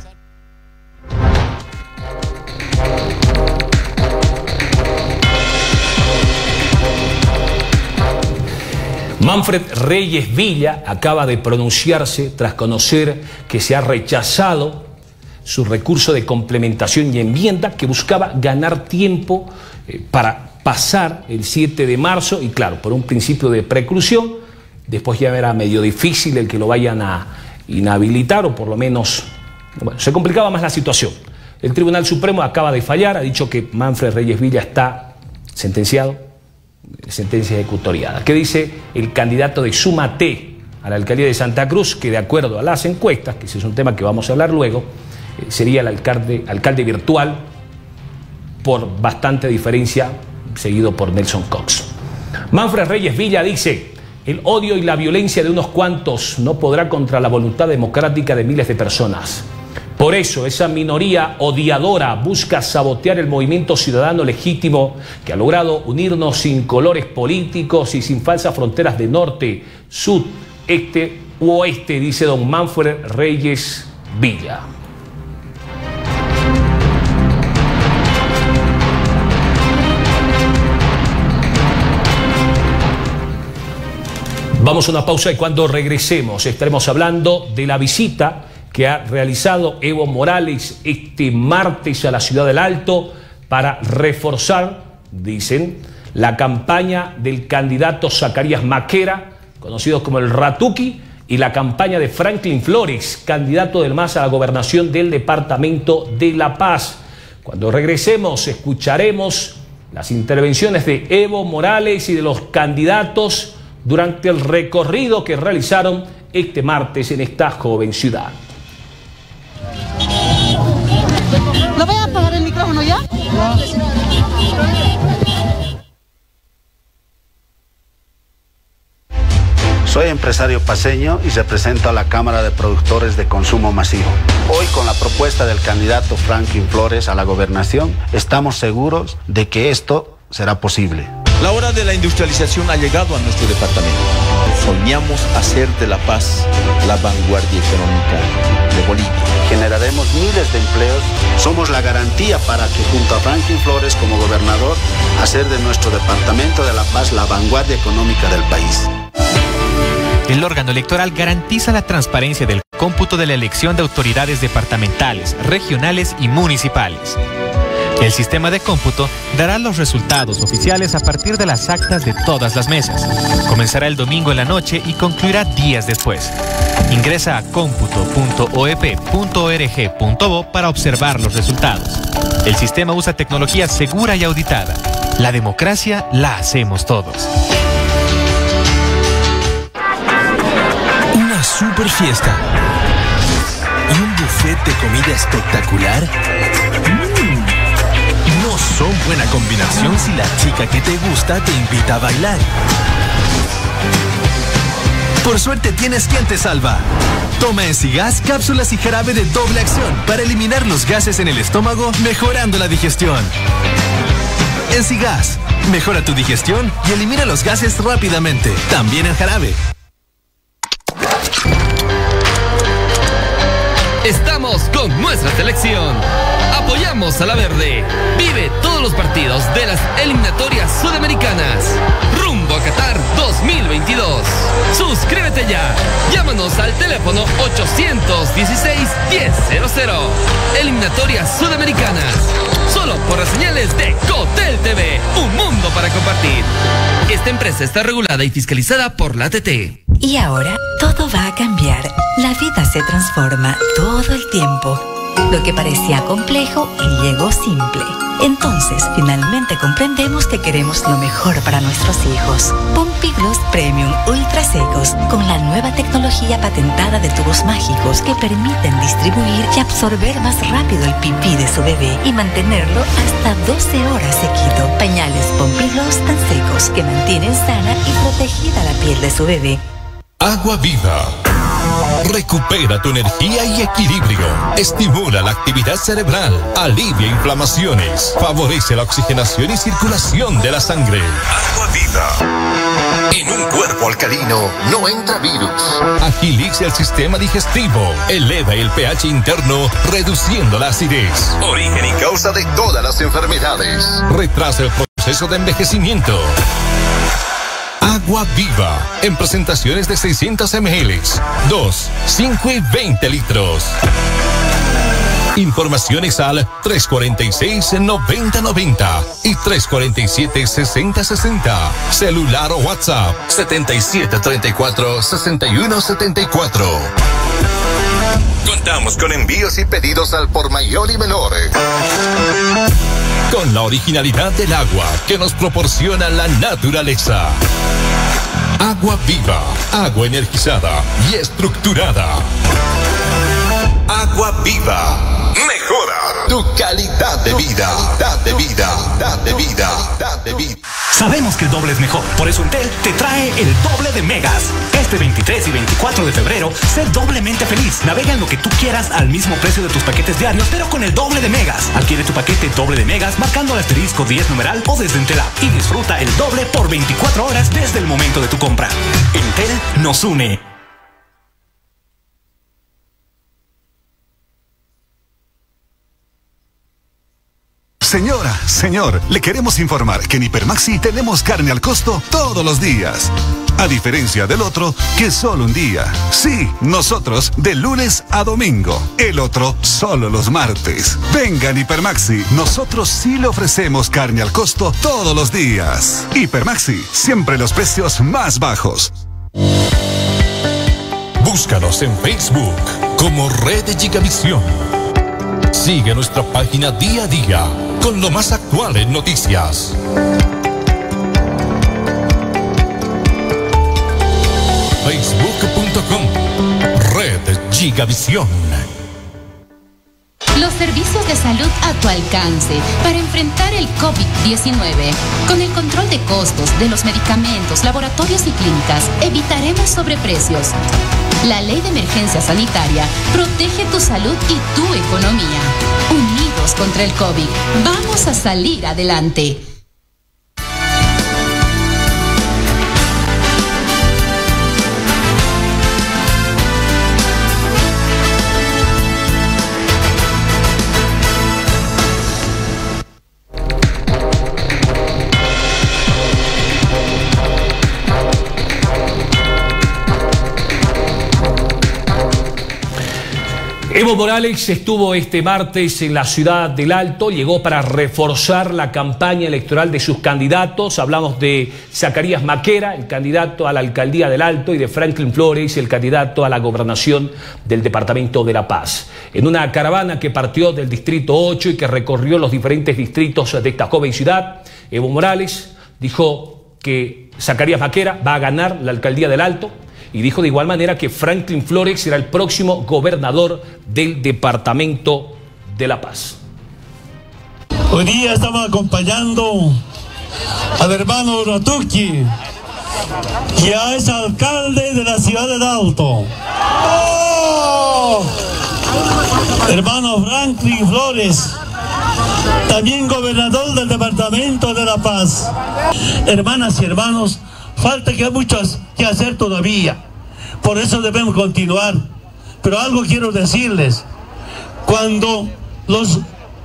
Manfred Reyes Villa acaba de pronunciarse tras conocer que se ha rechazado su recurso de complementación y enmienda que buscaba ganar tiempo eh, para pasar el siete de marzo y claro, por un principio de preclusión, después ya era medio difícil el que lo vayan a inhabilitar o por lo menos, bueno, se complicaba más la situación. El Tribunal Supremo acaba de fallar, ha dicho que Manfred Reyes Villa está sentenciado, sentencia ejecutoriada. ¿Qué dice el candidato de Suma T a la alcaldía de Santa Cruz? Que de acuerdo a las encuestas, que ese es un tema que vamos a hablar luego, eh, sería el alcalde, alcalde virtual por bastante diferencia, seguido por Nelson Cox. Manfred Reyes Villa dice: el odio y la violencia de unos cuantos no podrá contra la voluntad democrática de miles de personas. Por eso esa minoría odiadora busca sabotear el movimiento ciudadano legítimo que ha logrado unirnos sin colores políticos y sin falsas fronteras de norte, sur, este u oeste, dice don Manfred Reyes Villa. Vamos a una pausa y cuando regresemos estaremos hablando de la visita que ha realizado Evo Morales este martes a la ciudad del Alto para reforzar, dicen, la campaña del candidato Zacarías Maquera, conocido como el Ratuki, y la campaña de Franklin Flores, candidato del M A S a la gobernación del departamento de La Paz. Cuando regresemos escucharemos las intervenciones de Evo Morales y de los candidatos durante el recorrido que realizaron este martes en esta joven ciudad. ¿No voy a apagar el micrófono ya? Soy empresario paceño y represento a la Cámara de Productores de Consumo Masivo. Hoy, con la propuesta del candidato Franklin Flores a la gobernación, estamos seguros de que esto será posible. La hora de la industrialización ha llegado a nuestro departamento. Soñamos hacer de La Paz la vanguardia económica de Bolivia. Generaremos miles de empleos. Somos la garantía para que junto a Franklin Flores como gobernador, hacer de nuestro departamento de La Paz la vanguardia económica del país. El órgano electoral garantiza la transparencia del cómputo de la elección de autoridades departamentales, regionales y municipales. El sistema de cómputo dará los resultados oficiales a partir de las actas de todas las mesas. Comenzará el domingo en la noche y concluirá días después. Ingresa a cómputo punto o e pe punto org punto bo para observar los resultados. El sistema usa tecnología segura y auditada. La democracia la hacemos todos. Una super fiesta y un buffet de comida espectacular. Mm. No son buena combinación si la chica que te gusta te invita a bailar. Por suerte tienes quien te salva. Toma Ensigas cápsulas y jarabe de doble acción para eliminar los gases en el estómago, mejorando la digestión. Ensigas, mejora tu digestión y elimina los gases rápidamente. También en jarabe. Estamos con nuestra selección. Apoyamos a la verde. Vive todos los partidos de las eliminatorias sudamericanas. Rumbo a Qatar dos mil veintidós. Suscríbete ya. Llámanos al teléfono ochocientos dieciséis, diez cero cero. Eliminatorias sudamericanas. Solo por las señales de Cotel T V. Un mundo para compartir. Esta empresa está regulada y fiscalizada por la A T T. Y ahora todo va a cambiar. La vida se transforma todo el tiempo. Lo que parecía complejo llegó simple. Entonces, finalmente comprendemos que queremos lo mejor para nuestros hijos. Pompiglos Premium Ultra Secos, con la nueva tecnología patentada de tubos mágicos que permiten distribuir y absorber más rápido el pipí de su bebé y mantenerlo hasta doce horas sequito. Pañales Pompiglos tan secos que mantienen sana y protegida la piel de su bebé. Agua Viva. Recupera tu energía y equilibrio. Estimula la actividad cerebral. Alivia inflamaciones. Favorece la oxigenación y circulación de la sangre. Agua Viva. En un cuerpo alcalino no entra virus. Agiliza el sistema digestivo. Eleva el pH interno, reduciendo la acidez. Origen y causa de todas las enfermedades. Retrasa el proceso de envejecimiento. Agua Viva, en presentaciones de seiscientos mililitros, dos, cinco y veinte litros. Informaciones al tres cuatro seis, noventa noventa y tres cuatro siete, sesenta sesenta. Celular o WhatsApp setenta y siete treinta y cuatro, sesenta y uno setenta y cuatro. Contamos con envíos y pedidos al por mayor y menor. Con la originalidad del agua que nos proporciona la naturaleza. Agua Viva, agua energizada y estructurada. Agua Viva, mejora tu calidad de vida, calidad de vida, calidad de vida, calidad de vida. Sabemos que el doble es mejor, por eso Entel te trae el doble de megas. Este veintitrés y veinticuatro de febrero, sé doblemente feliz. Navega en lo que tú quieras al mismo precio de tus paquetes diarios, pero con el doble de megas. Adquiere tu paquete doble de megas marcando el asterisco diez numeral o desde Entel App y disfruta el doble por veinticuatro horas desde el momento de tu compra. Entel nos une. Señora, señor, le queremos informar que en Hipermaxi tenemos carne al costo todos los días. A diferencia del otro, que solo un día. Sí, nosotros de lunes a domingo. El otro solo los martes. Vengan Hipermaxi, nosotros sí le ofrecemos carne al costo todos los días. Hipermaxi, siempre los precios más bajos. Búscanos en Facebook como Red Gigavisión. Sigue nuestra página día a día con lo más actual en noticias. Facebook punto com Red Gigavisión. Los servicios de salud a tu alcance para enfrentar el COVID diecinueve. Con el control de costos de los medicamentos, laboratorios y clínicas, evitaremos sobreprecios. La Ley de Emergencia Sanitaria protege tu salud y tu economía. Unidos contra el COVID, vamos a salir adelante. Evo Morales estuvo este martes en la ciudad del Alto, llegó para reforzar la campaña electoral de sus candidatos. Hablamos de Zacarías Maquera, el candidato a la alcaldía del Alto, y de Franklin Flores, el candidato a la gobernación del departamento de La Paz. En una caravana que partió del distrito ocho y que recorrió los diferentes distritos de esta joven ciudad, Evo Morales dijo que Zacarías Maquera va a ganar la alcaldía del Alto. Y dijo de igual manera que Franklin Flores será el próximo gobernador del departamento de La Paz. Hoy día estamos acompañando al hermano Ratuki, que es alcalde de la ciudad del Alto. ¡Oh! Hermano Franklin Flores, también gobernador del departamento de La Paz. Hermanas y hermanos, falta que hay mucho que hacer todavía, por eso debemos continuar. Pero algo quiero decirles: cuando los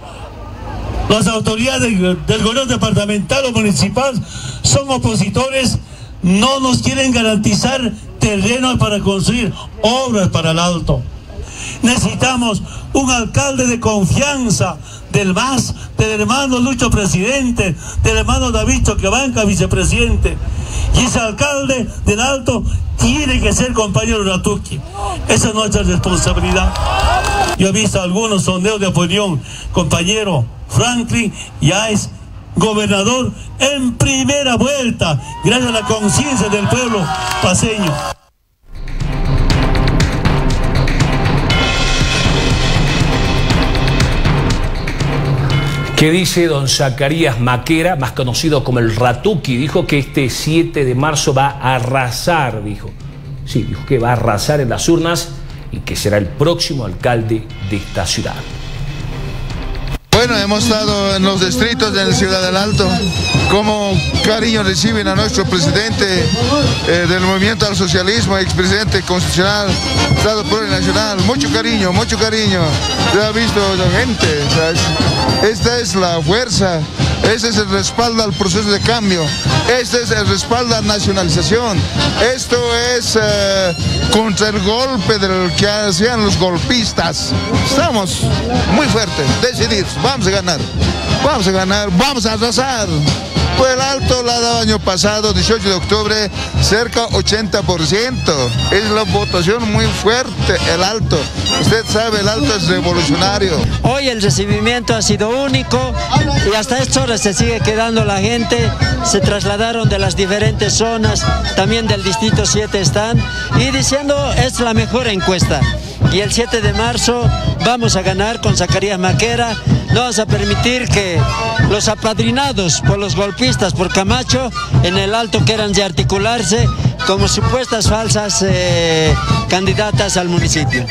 las autoridades del, del gobierno departamental o municipal son opositores, no nos quieren garantizar terrenos para construir obras para el Alto. Necesitamos un alcalde de confianza del M A S, del hermano Lucho presidente, del hermano David Choquebanca vicepresidente. Y ese alcalde del Alto tiene que ser compañero Ratuki. Esa es nuestra responsabilidad. Yo he visto algunos sondeos de opinión. Compañero Franklin ya es gobernador en primera vuelta, gracias a la conciencia del pueblo paceño. ¿Qué dice don Zacarías Maquera, más conocido como el Ratuki? Dijo que este siete de marzo va a arrasar, dijo. sí, dijo que va a arrasar en las urnas y que será el próximo alcalde de esta ciudad. Bueno, hemos estado en los distritos de la Ciudad del Alto. Cómo cariño reciben a nuestro presidente eh, del movimiento al socialismo, expresidente constitucional, Estado plurinacional. Mucho cariño, mucho cariño. Ya ha visto la gente, ¿sabes? Esta es la fuerza, este es el respaldo al proceso de cambio, este es el respaldo a la nacionalización. Esto es eh, contra el golpe del que hacían los golpistas. Estamos muy fuertes, decididos. Vamos a ganar, vamos a ganar, vamos a arrasar. Pues el Alto la dado año pasado, dieciocho de octubre, cerca ochenta por ciento. Es la votación muy fuerte, el Alto. Usted sabe, el Alto es revolucionario. Hoy el recibimiento ha sido único y hasta esta hora se sigue quedando la gente. Se trasladaron de las diferentes zonas, también del distrito siete están, y diciendo es la mejor encuesta. Y el siete de marzo vamos a ganar con Zacarías Maquera. No vamos a permitir que los apadrinados por los golpistas, por Camacho, en el Alto quieran de articularse como supuestas falsas eh, candidatas al municipio.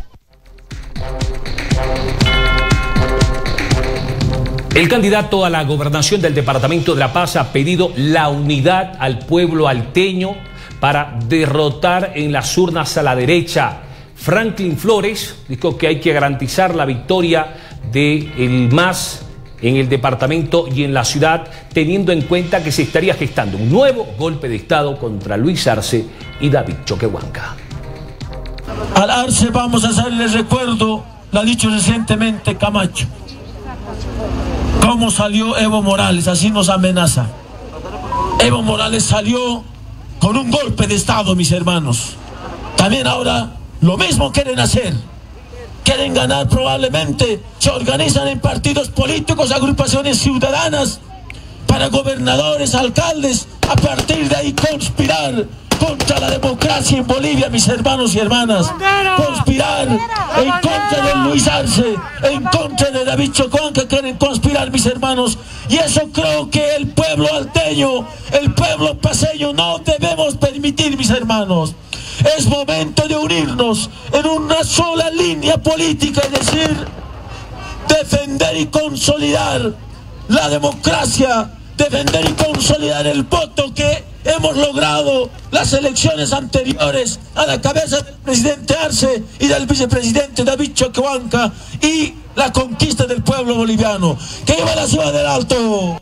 El candidato a la gobernación del departamento de La Paz ha pedido la unidad al pueblo alteño para derrotar en las urnas a la derecha. Franklin Flores dijo que hay que garantizar la victoria del M A S en el departamento y en la ciudad, teniendo en cuenta que se estaría gestando un nuevo golpe de Estado contra Luis Arce y David Choquehuanca. Al Arce vamos a hacerle recuerdo, lo ha dicho recientemente Camacho. ¿Cómo salió Evo Morales? Así nos amenaza. Evo Morales salió con un golpe de Estado, mis hermanos. También ahora lo mismo quieren hacer. Quieren ganar probablemente, se organizan en partidos políticos, agrupaciones ciudadanas, para gobernadores, alcaldes, a partir de ahí conspirar contra la democracia en Bolivia, mis hermanos y hermanas. Conspirar en contra de Luis Arce, en contra de David Choquehuanca, quieren conspirar, mis hermanos. Y eso creo que el pueblo alteño, el pueblo paceño, no debemos permitir, mis hermanos. Es momento de unirnos en una sola línea política, es decir, defender y consolidar la democracia, defender y consolidar el voto que hemos logrado las elecciones anteriores a la cabeza del presidente Arce y del vicepresidente David Choquehuanca y la conquista del pueblo boliviano. ¡Que viva la Ciudad del Alto!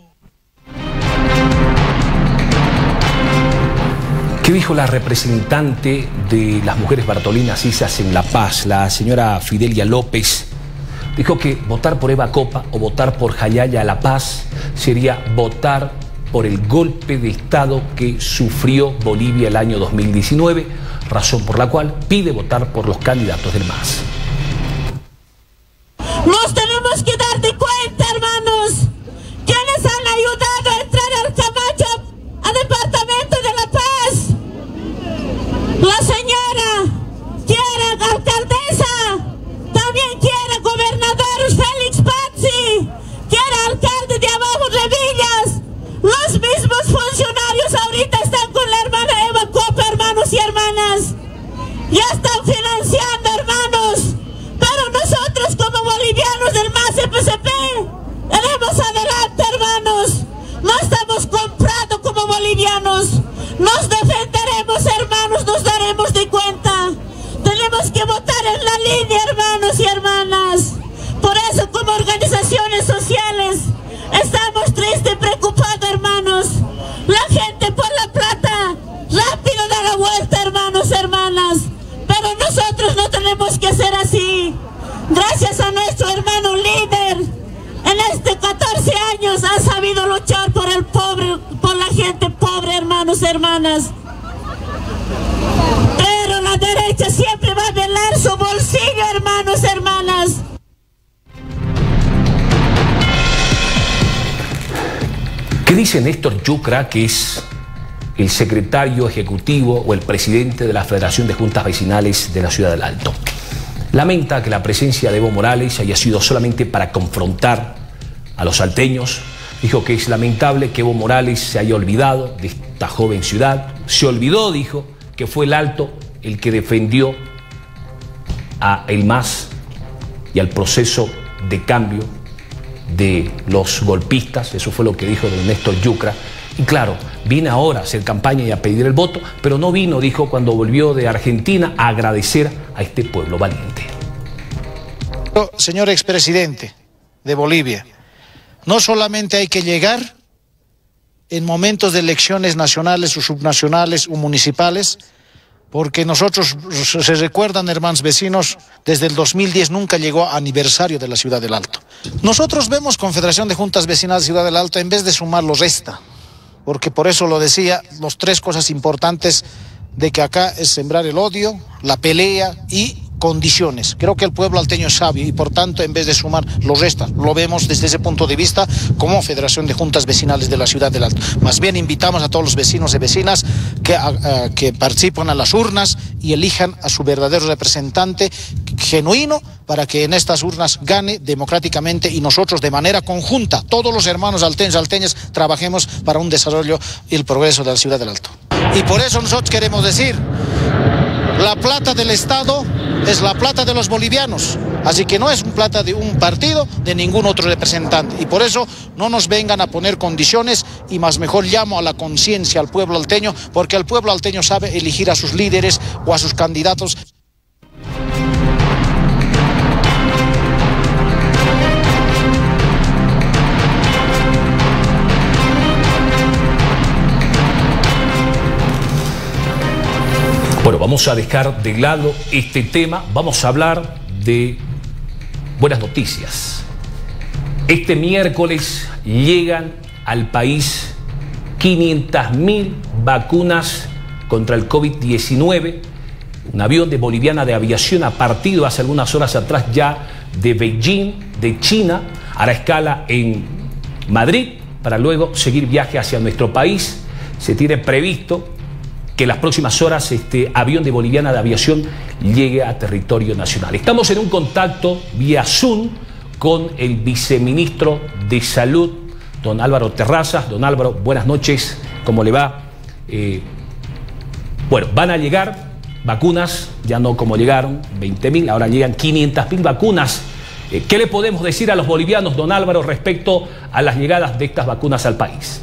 ¿Qué dijo la representante de las mujeres bartolinas Isas en La Paz, la señora Fidelia López? Dijo que votar por Eva Copa o votar por Jayaya La Paz sería votar por el golpe de Estado que sufrió Bolivia el año dos mil diecinueve, razón por la cual pide votar por los candidatos del M A S. Nos tenemos que dar de cuenta, hermanos, quienes han ayudado a entrar al Camacho al departamento de La Paz. La señora quiere alcaldesa, también quiere gobernador Félix Pazzi, quiere alcalde de Abajo Revillas. Los mismos funcionarios ahorita están con la hermana Eva Copa, hermanos y hermanas. Ya están financiando, hermanos. Pero nosotros como bolivianos del M A S P C P iremos adelante, hermanos. No estamos comprados como bolivianos. Nos defenderemos, hermanos, nos daremos de cuenta. Tenemos que votar en la línea, hermanos y hermanas. Por eso, como organizaciones sociales, estamos tristes y preocupados, hermanos. La gente por la plata rápido da la vuelta, hermanos, hermanas. Pero nosotros no tenemos que ser así. Gracias a nuestro hermano líder, en este catorce años ha sabido luchar por el pobre, por la gente pobre, hermanos, hermanas. Pero la derecha siempre va a velar su bolsillo, hermanos, hermanas. ¿Qué dice Néstor Yucra, que es el secretario ejecutivo o el presidente de la Federación de Juntas Vecinales de la Ciudad del Alto? Lamenta que la presencia de Evo Morales haya sido solamente para confrontar a los salteños. Dijo que es lamentable que Evo Morales se haya olvidado de esta joven ciudad. Se olvidó, dijo, que fue el Alto el que defendió a el M A S y al proceso de cambio de los golpistas. Eso fue lo que dijo don Néstor Yucra. Y claro, viene ahora a hacer campaña y a pedir el voto, pero no vino, dijo, cuando volvió de Argentina, a agradecer a este pueblo valiente. Señor expresidente de Bolivia, no solamente hay que llegar en momentos de elecciones nacionales o subnacionales o municipales, porque nosotros, se recuerdan, hermanos vecinos, desde el dos mil diez nunca llegó a aniversario de la Ciudad del Alto. Nosotros vemos Confederación de Juntas Vecinales de Ciudad del Alto, en vez de sumar, lo resta, porque por eso lo decía, las tres cosas importantes de que acá es sembrar el odio, la pelea y condiciones. Creo que el pueblo alteño es sabio y por tanto en vez de sumar lo resta. Lo vemos desde ese punto de vista como Federación de Juntas Vecinales de la Ciudad del Alto. Más bien invitamos a todos los vecinos y vecinas que, a, a, que participen a las urnas y elijan a su verdadero representante genuino para que en estas urnas gane democráticamente y nosotros de manera conjunta, todos los hermanos alteños y alteñas, trabajemos para un desarrollo y el progreso de la Ciudad del Alto. Y por eso nosotros queremos decir, la plata del Estado es la plata de los bolivianos, así que no es un plata de un partido, de ningún otro representante. Y por eso no nos vengan a poner condiciones y más mejor llamo a la conciencia al pueblo alteño, porque el pueblo alteño sabe elegir a sus líderes o a sus candidatos. Bueno, vamos a dejar de lado este tema, vamos a hablar de buenas noticias. Este miércoles llegan al país quinientas mil vacunas contra el COVID diecinueve. Un avión de Boliviana de Aviación ha partido hace algunas horas atrás ya de Beijing, de China, hará escala en Madrid para luego seguir viaje hacia nuestro país. Se tiene previsto que en las próximas horas este avión de Boliviana de Aviación llegue a territorio nacional. Estamos en un contacto vía Zoom con el viceministro de Salud, don Álvaro Terrazas. Don Álvaro, buenas noches, ¿cómo le va? Eh, bueno, van a llegar vacunas, ya no como llegaron, veinte mil, ahora llegan quinientas mil vacunas. Eh, ¿Qué le podemos decir a los bolivianos, don Álvaro, respecto a las llegadas de estas vacunas al país?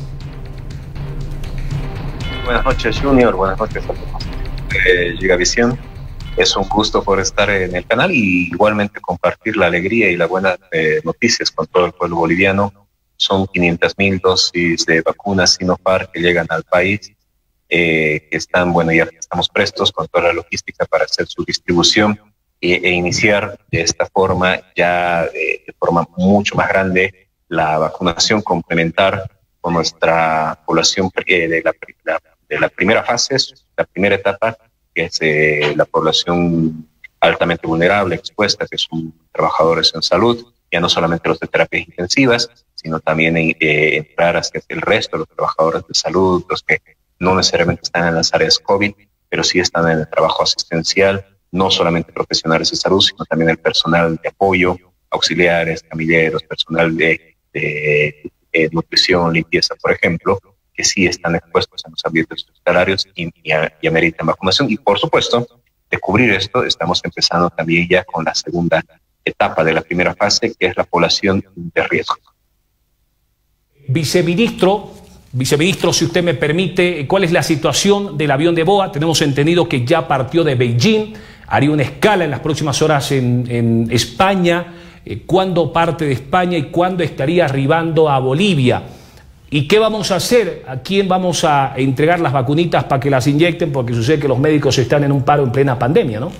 Buenas noches, Junior. Buenas noches a todos. Eh, Gigavisión. Es un gusto por estar en el canal y igualmente compartir la alegría y las buenas eh, noticias con todo el pueblo boliviano. Son quinientas mil dosis de vacunas Sinopharm que llegan al país, eh, que están, bueno, ya estamos prestos con toda la logística para hacer su distribución e, e iniciar de esta forma ya eh, de forma mucho más grande la vacunación complementar con nuestra población eh, de la, la de la primera fase, la primera etapa, que es eh, la población altamente vulnerable, expuesta, que son trabajadores en salud, ya no solamente los de terapias intensivas, sino también eh, entrar hacia el resto de los trabajadores de salud, los que no necesariamente están en las áreas COVID, pero sí están en el trabajo asistencial, no solamente profesionales de salud, sino también el personal de apoyo, auxiliares, camilleros, personal de, de, de nutrición, limpieza, por ejemplo, que sí están expuestos en los ambientes hospitalarios y, y, y ameritan vacunación. Y por supuesto, de cubrir esto, estamos empezando también ya con la segunda etapa de la primera fase, que es la población de riesgo. Viceministro, viceministro, si usted me permite, ¿cuál es la situación del avión de B O A? Tenemos entendido que ya partió de Beijing, haría una escala en las próximas horas en, en España. ¿Cuándo parte de España y cuándo estaría arribando a Bolivia? ¿Y qué vamos a hacer? ¿A quién vamos a entregar las vacunitas para que las inyecten? Porque sucede que los médicos están en un paro en plena pandemia, ¿no?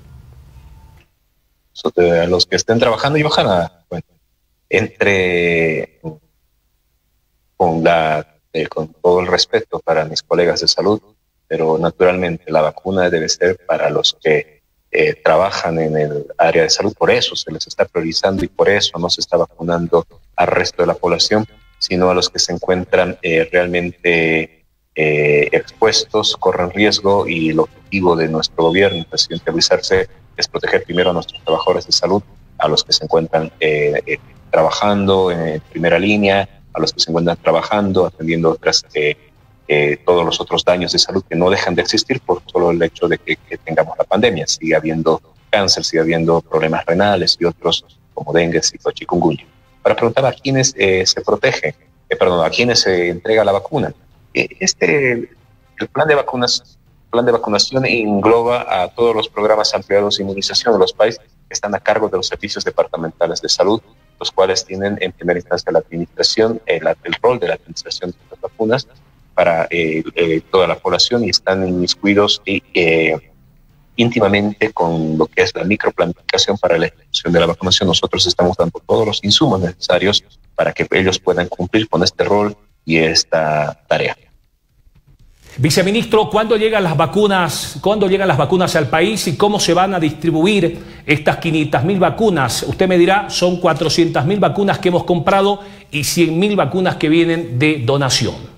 A los que estén trabajando, y ojalá, bueno, entre con, la, eh, con todo el respeto para mis colegas de salud, pero naturalmente la vacuna debe ser para los que eh, trabajan en el área de salud. Por eso se les está priorizando y por eso no se está vacunando al resto de la población, sino a los que se encuentran eh, realmente eh, expuestos, corren riesgo, y el objetivo de nuestro gobierno, el presidente Luis Arce, es proteger primero a nuestros trabajadores de salud, a los que se encuentran eh, eh, trabajando en primera línea, a los que se encuentran trabajando, atendiendo otras eh, eh, todos los otros daños de salud que no dejan de existir por solo el hecho de que, que tengamos la pandemia. Sigue habiendo cáncer, sigue habiendo problemas renales y otros como dengue, zika, chikungunya. Para preguntar a quiénes eh, se protege, eh, perdón, a quiénes se entrega la vacuna. Eh, este, el plan de vacunas, plan de vacunación engloba a todos los programas ampliados de inmunización de los países que están a cargo de los servicios departamentales de salud, los cuales tienen en primera instancia la administración, el, el rol de la administración de las vacunas para eh, eh, toda la población y están inmiscuidos y, eh, íntimamente con lo que es la microplanificación para la ejecución de la vacunación. Nosotros estamos dando todos los insumos necesarios para que ellos puedan cumplir con este rol y esta tarea. Viceministro, ¿cuándo llegan las vacunas, cuándo llegan las vacunas al país y cómo se van a distribuir estas quinientas mil vacunas? Usted me dirá, son cuatrocientas mil vacunas que hemos comprado y cien mil vacunas que vienen de donación.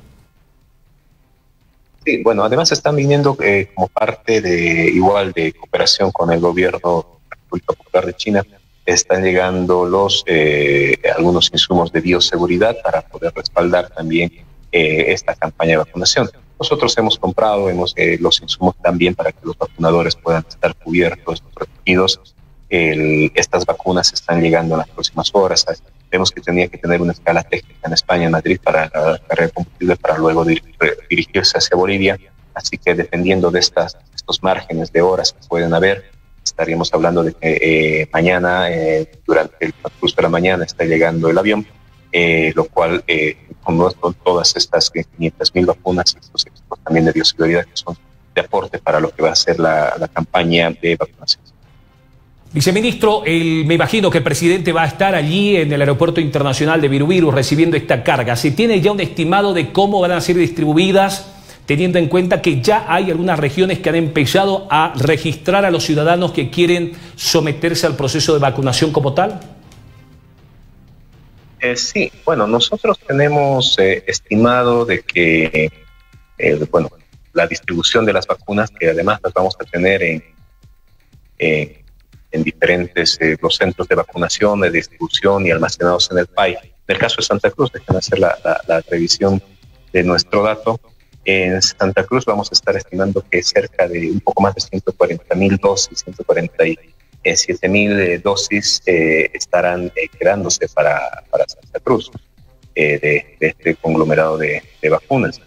Sí, bueno, además están viniendo eh, como parte de igual de cooperación con el gobierno de la República Popular de China. Están llegando los eh, algunos insumos de bioseguridad para poder respaldar también eh, esta campaña de vacunación. Nosotros hemos comprado hemos, eh, los insumos también para que los vacunadores puedan estar cubiertos, protegidos. El, estas vacunas están llegando en las próximas horas. Vemos que tenía que tener una escala técnica en España, en Madrid, para la carga de combustible, para luego dir, dirigirse hacia Bolivia. Así que dependiendo de estas, estos márgenes de horas que pueden haber, estaríamos hablando de que eh, mañana, eh, durante el transcurso de la mañana, está llegando el avión, eh, lo cual, eh, con, con todas estas quinientas mil vacunas, estos equipos también de bioseguridad que son de aporte para lo que va a ser la, la campaña de vacunación. Viceministro, el, me imagino que el presidente va a estar allí en el aeropuerto internacional de Virubiru recibiendo esta carga. ¿Se tiene ya un estimado de cómo van a ser distribuidas, teniendo en cuenta que ya hay algunas regiones que han empezado a registrar a los ciudadanos que quieren someterse al proceso de vacunación como tal? Eh, sí, bueno, nosotros tenemos eh, estimado de que, eh, bueno, la distribución de las vacunas, que además las vamos a tener en... en en diferentes eh, los centros de vacunación, de distribución y almacenados en el país. En el caso de Santa Cruz, déjenme hacer la, la, la revisión de nuestro dato. En Santa Cruz vamos a estar estimando que cerca de un poco más de ciento cuarenta mil dosis, ciento cuarenta y siete mil eh, dosis eh, estarán eh, quedándose para, para Santa Cruz eh, de, de este conglomerado de, de vacunas.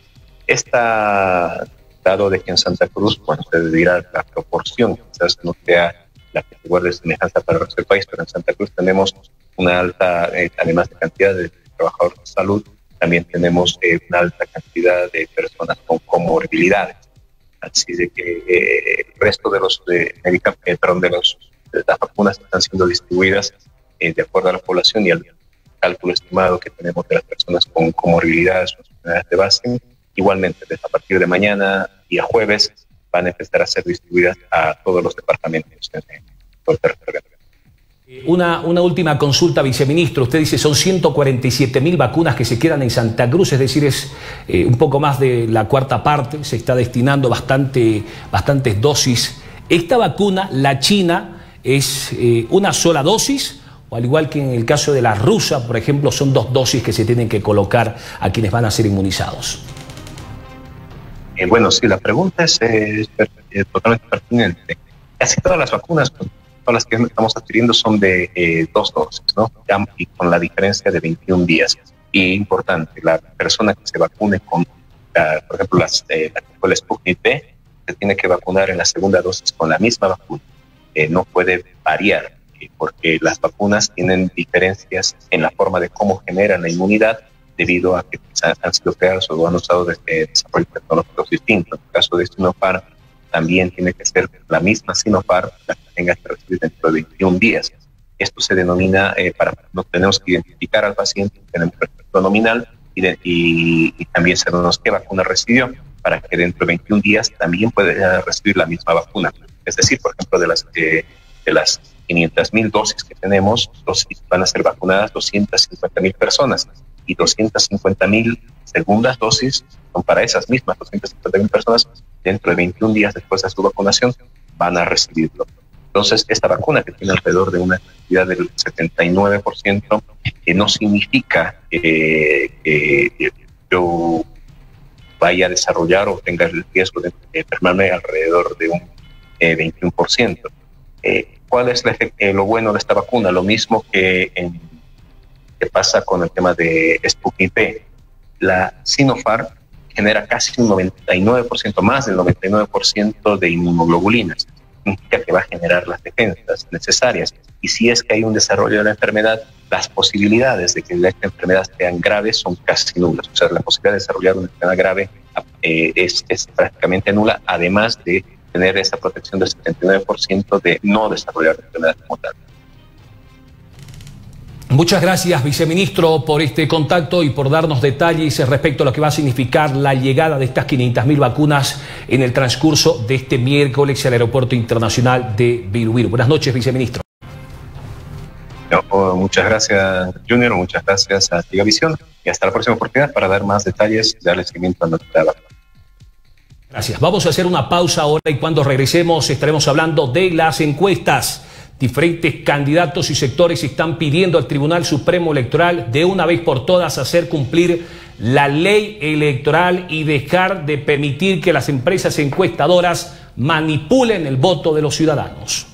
Esta, dado de que en Santa Cruz, bueno, se dirá la proporción, quizás no sea la que se guarde semejanza para el resto del país, pero en Santa Cruz tenemos una alta, eh, además de cantidad de trabajadores de salud, también tenemos eh, una alta cantidad de personas con comorbilidades. Así de que eh, el resto de los de, eh, perdón, de, los, de las vacunas están siendo distribuidas eh, de acuerdo a la población y al cálculo estimado que tenemos de las personas con comorbilidades o enfermedades de base. Igualmente, desde a partir de mañana y a jueves, van a empezar a ser distribuidas a todos los departamentos en todo el territorio. Una, una última consulta, viceministro. Usted dice son ciento cuarenta y siete mil vacunas que se quedan en Santa Cruz, es decir, es eh, un poco más de la cuarta parte, se está destinando bastante, bastantes dosis. ¿Esta vacuna, la china, es eh, una sola dosis? O al igual que en el caso de la rusa, por ejemplo, son dos dosis que se tienen que colocar a quienes van a ser inmunizados. Eh, bueno, sí, la pregunta es, eh, es, es totalmente pertinente. Casi todas las vacunas, todas las que estamos adquiriendo son de eh, dos dosis, ¿no? Ya, y con la diferencia de veintiún días. Y importante, la persona que se vacune con, la, por ejemplo, las, eh, la que fue la Sputnik V, se tiene que vacunar en la segunda dosis con la misma vacuna. Eh, no puede variar, eh, porque las vacunas tienen diferencias en la forma de cómo generan la inmunidad, debido a que han sido creados o han usado desde desarrollos tecnológicos distintos. En el caso de Sinopharm, también tiene que ser la misma Sinopharm la que tenga que recibir dentro de veintiún días. Esto se denomina, eh, para no tenemos que identificar al paciente, tenemos el registro nominal y, de, y, y también sabemos qué vacuna recibió, para que dentro de veintiún días también pueda recibir la misma vacuna. Es decir, por ejemplo, de las, eh, de las quinientas mil dosis que tenemos, dosis, van a ser vacunadas doscientas cincuenta mil personas. Y doscientas cincuenta mil segundas dosis son para esas mismas doscientas cincuenta mil personas. Dentro de veintiún días después de su vacunación van a recibirlo. Entonces, esta vacuna, que tiene alrededor de una cantidad del setenta y nueve por ciento, que no significa eh, que yo vaya a desarrollar o tenga el riesgo de enfermarme alrededor de un eh, veintiuno por ciento. Eh, ¿Cuál es la, eh, lo bueno de esta vacuna? Lo mismo que, en, que pasa con el tema de Sputnik V. La Sinopharm genera casi un noventa y nueve por ciento, más del noventa y nueve por ciento de inmunoglobulinas. Significa que va a generar las defensas necesarias. Y si es que hay un desarrollo de la enfermedad, las posibilidades de que esta enfermedad sean graves son casi nulas. O sea, la posibilidad de desarrollar una enfermedad grave eh, es, es prácticamente nula, además de tener esa protección del setenta y nueve por ciento de no desarrollar la enfermedad como tal. Muchas gracias, viceministro, por este contacto y por darnos detalles respecto a lo que va a significar la llegada de estas quinientas mil vacunas en el transcurso de este miércoles al Aeropuerto Internacional de Viru. Buenas noches, viceministro. No, oh, muchas gracias, Junior, muchas gracias a Gigavisión y hasta la próxima oportunidad para dar más detalles y darle seguimiento a nuestra vacuna. Gracias. Vamos a hacer una pausa ahora y cuando regresemos estaremos hablando de las encuestas. Diferentes candidatos y sectores están pidiendo al Tribunal Supremo Electoral de una vez por todas hacer cumplir la ley electoral y dejar de permitir que las empresas encuestadoras manipulen el voto de los ciudadanos.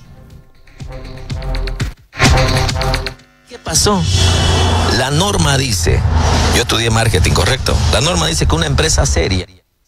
¿Qué pasó? La norma dice, yo estudié marketing, ¿correcto? La norma dice que una empresa seria...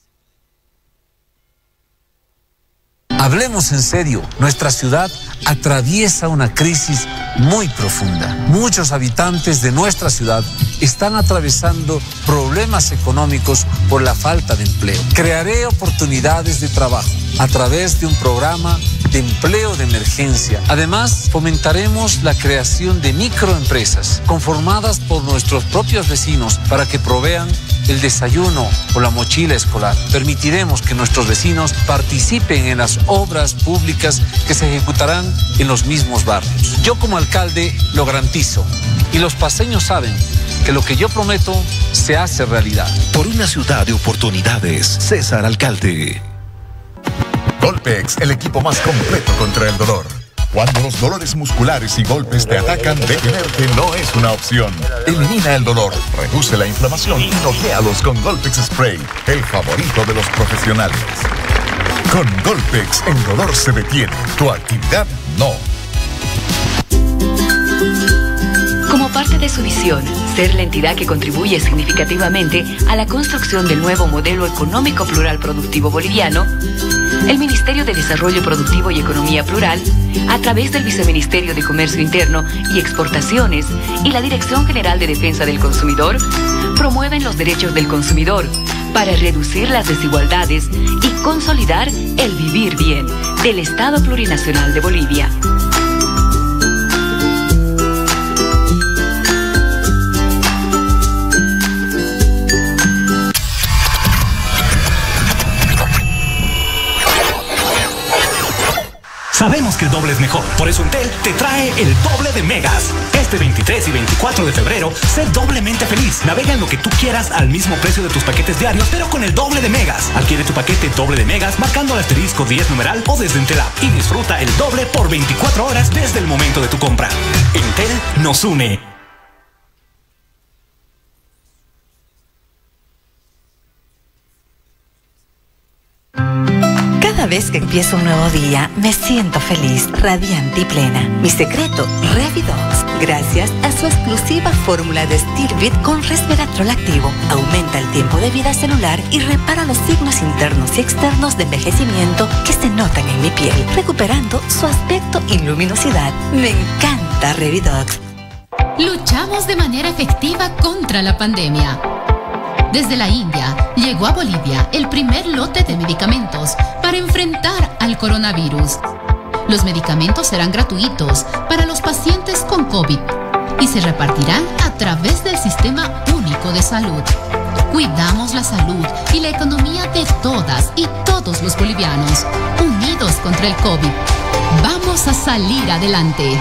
Hablemos en serio, nuestra ciudad atraviesa una crisis muy profunda. Muchos habitantes de nuestra ciudad están atravesando problemas económicos por la falta de empleo. Crearé oportunidades de trabajo a través de un programa de empleo de emergencia. Además, fomentaremos la creación de microempresas conformadas por nuestros propios vecinos para que provean el desayuno o la mochila escolar. Permitiremos que nuestros vecinos participen en las obras públicas que se ejecutarán en los mismos barrios. Yo como alcalde lo garantizo y los paseños saben que lo que yo prometo se hace realidad. Por una ciudad de oportunidades, César Alcalde. Golpex, el equipo más completo contra el dolor. Cuando los dolores musculares y golpes te atacan, detenerte no es una opción. Elimina el dolor, reduce la inflamación y noquéalos con Golpex Spray, el favorito de los profesionales. Con Golpex, el dolor se detiene, tu actividad no. Como parte de su visión, ser la entidad que contribuye significativamente a la construcción del nuevo modelo económico plural productivo boliviano, el Ministerio de Desarrollo Productivo y Economía Plural, a través del Viceministerio de Comercio Interno y Exportaciones y la Dirección General de Defensa del Consumidor, promueven los derechos del consumidor para reducir las desigualdades y consolidar el vivir bien del Estado Plurinacional de Bolivia. Sabemos que el doble es mejor, por eso Entel te trae el doble de megas. Este veintitrés y veinticuatro de febrero, sé doblemente feliz. Navega en lo que tú quieras al mismo precio de tus paquetes diarios, pero con el doble de megas. Adquiere tu paquete doble de megas marcando el asterisco diez numeral o desde Entel App y disfruta el doble por veinticuatro horas desde el momento de tu compra. Entel nos une. Cada vez que empiezo un nuevo día, me siento feliz, radiante y plena. Mi secreto, Revidox. Gracias a su exclusiva fórmula de Stilbit con resveratrol activo, aumenta el tiempo de vida celular y repara los signos internos y externos de envejecimiento que se notan en mi piel, recuperando su aspecto y luminosidad. Me encanta Revidox. Luchamos de manera efectiva contra la pandemia. Desde la India llegó a Bolivia el primer lote de medicamentos para enfrentar al coronavirus. Los medicamentos serán gratuitos para los pacientes con COVID y se repartirán a través del Sistema Único de Salud. Cuidamos la salud y la economía de todas y todos los bolivianos, unidos contra el COVID. Vamos a salir adelante.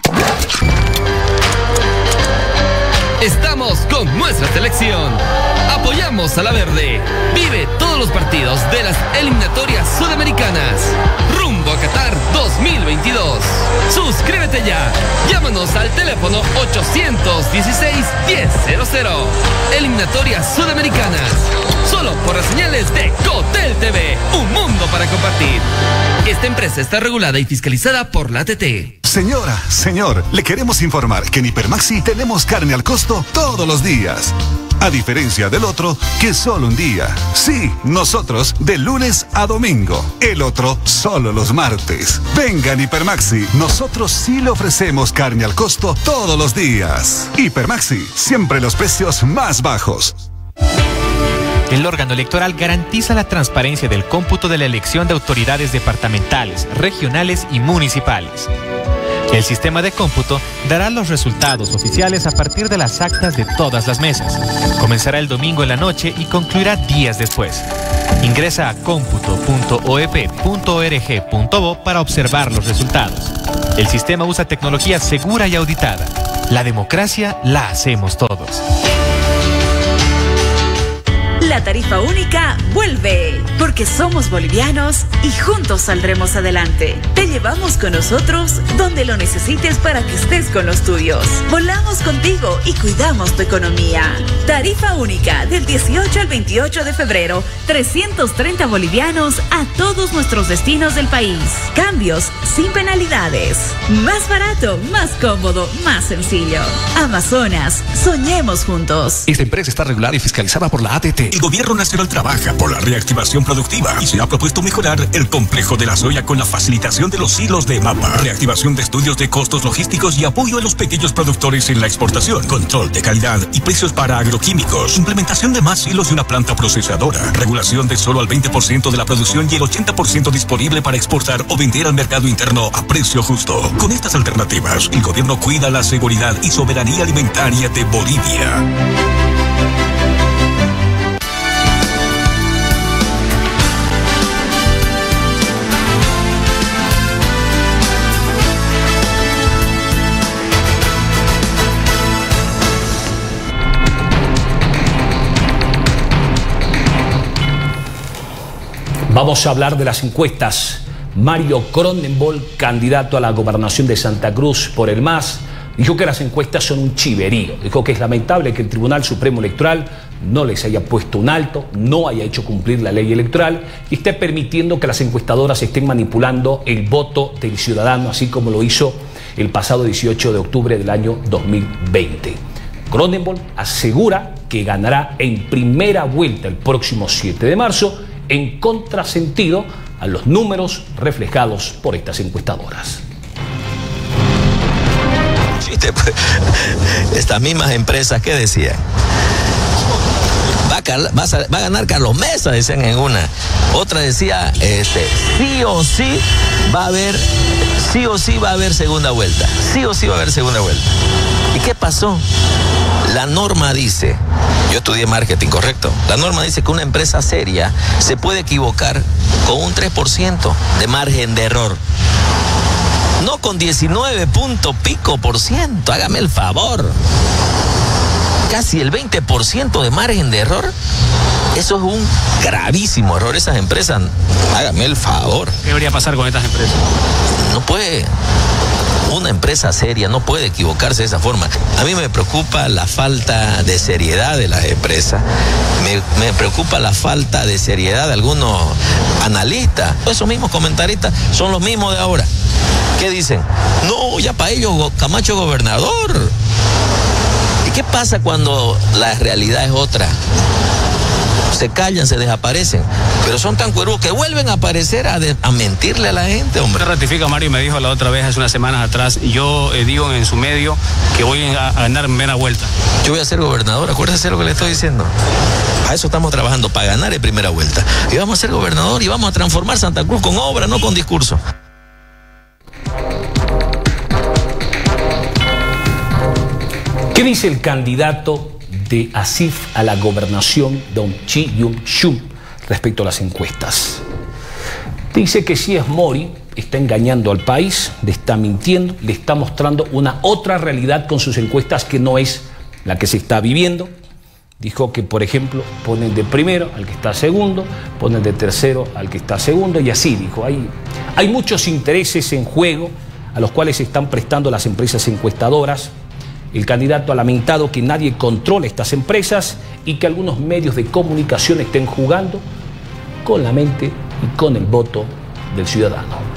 Estamos con nuestra selección. Apoyamos a la Verde. Vive todos los partidos de las eliminatorias sudamericanas. Rumbo a Qatar dos mil veintidós. Suscríbete ya. Llámanos al teléfono ochocientos dieciséis, diez cero cero. Eliminatorias sudamericanas. Solo por las señales de Cotel T V. Un mundo para compartir. Esta empresa está regulada y fiscalizada por la A T T. Señora, señor, le queremos informar que en Hipermaxi tenemos carne al costo todos los días. A diferencia del otro, que solo un día. Sí, nosotros de lunes a domingo. El otro solo los martes. Vengan Hipermaxi, nosotros sí le ofrecemos carne al costo todos los días. Hipermaxi, siempre los precios más bajos. El órgano electoral garantiza la transparencia del cómputo de la elección de autoridades departamentales, regionales y municipales. El sistema de cómputo dará los resultados oficiales a partir de las actas de todas las mesas. Comenzará el domingo en la noche y concluirá días después. Ingresa a cómputo punto o e p punto org punto bo para observar los resultados. El sistema usa tecnología segura y auditada. La democracia la hacemos todos. La tarifa única vuelve, porque somos bolivianos y juntos saldremos adelante. Te llevamos con nosotros donde lo necesites para que estés con los tuyos. Volamos contigo y cuidamos tu economía. Tarifa única del dieciocho al veintiocho de febrero, trescientos treinta bolivianos a todos nuestros destinos del país. Cambios sin penalidades. Más barato, más cómodo, más sencillo. Amazonas, soñemos juntos. Esta empresa está regulada y fiscalizada por la A T T. El Gobierno Nacional trabaja por la reactivación productiva y se ha propuesto mejorar el complejo de la soya con la facilitación de los hilos de mapa, reactivación de estudios de costos logísticos y apoyo a los pequeños productores en la exportación, control de calidad y precios para agroquímicos, implementación de más hilos y una planta procesadora, regulación de solo al veinte por ciento de la producción y el ochenta por ciento disponible para exportar o vender al mercado interno a precio justo. Con estas alternativas, el gobierno cuida la seguridad y soberanía alimentaria de Bolivia. Vamos a hablar de las encuestas. Mario Cronenbol, candidato a la gobernación de Santa Cruz por el M A S, dijo que las encuestas son un chiverío. Dijo que es lamentable que el Tribunal Supremo Electoral no les haya puesto un alto, no haya hecho cumplir la ley electoral y esté permitiendo que las encuestadoras estén manipulando el voto del ciudadano, así como lo hizo el pasado dieciocho de octubre del año dos mil veinte. Cronenbol asegura que ganará en primera vuelta el próximo siete de marzo, en contrasentido a los números reflejados por estas encuestadoras. Estas mismas empresas, ¿qué decían? Va a, va, a, va a ganar Carlos Mesa, decían en una. Otra decía, este, sí o sí va a haber, sí o sí va a haber segunda vuelta. Sí o sí va a haber segunda vuelta. ¿Y qué pasó? La norma dice, yo estudié marketing, ¿correcto? La norma dice que una empresa seria se puede equivocar con un tres por ciento de margen de error. No con diecinueve punto pico por ciento, hágame el favor. Casi el veinte por ciento de margen de error. Eso es un gravísimo error. Esas empresas, hágame el favor. ¿Qué debería pasar con estas empresas? No puede. Una empresa seria no puede equivocarse de esa forma. A mí me preocupa la falta de seriedad de las empresas. Me, me preocupa la falta de seriedad de algunos analistas. Esos mismos comentaristas son los mismos de ahora. ¿Qué dicen? No, ya para ellos Camacho gobernador. ¿Y qué pasa cuando la realidad es otra? Se callan, se desaparecen, pero son tan cuervos que vuelven a aparecer a, de, a mentirle a la gente, hombre. Usted ratifica, Mario, me dijo la otra vez, hace unas semanas atrás, y yo eh, digo en su medio que voy a, a ganar en primera vuelta. Yo voy a ser gobernador, acuérdese lo que le estoy diciendo. A eso estamos trabajando, para ganar en primera vuelta. Y vamos a ser gobernador y vamos a transformar Santa Cruz con obra, no con discurso. ¿Qué dice el candidato de ASIF a la gobernación, don Chi Yun-shum, respecto a las encuestas? Dice que si es Mori, está engañando al país, le está mintiendo, le está mostrando una otra realidad con sus encuestas que no es la que se está viviendo. Dijo que, por ejemplo, ponen de primero al que está segundo, ponen de tercero al que está segundo, y así dijo. Hay, hay muchos intereses en juego a los cuales se están prestando las empresas encuestadoras. El candidato ha lamentado que nadie controle estas empresas y que algunos medios de comunicación estén jugando con la mente y con el voto del ciudadano.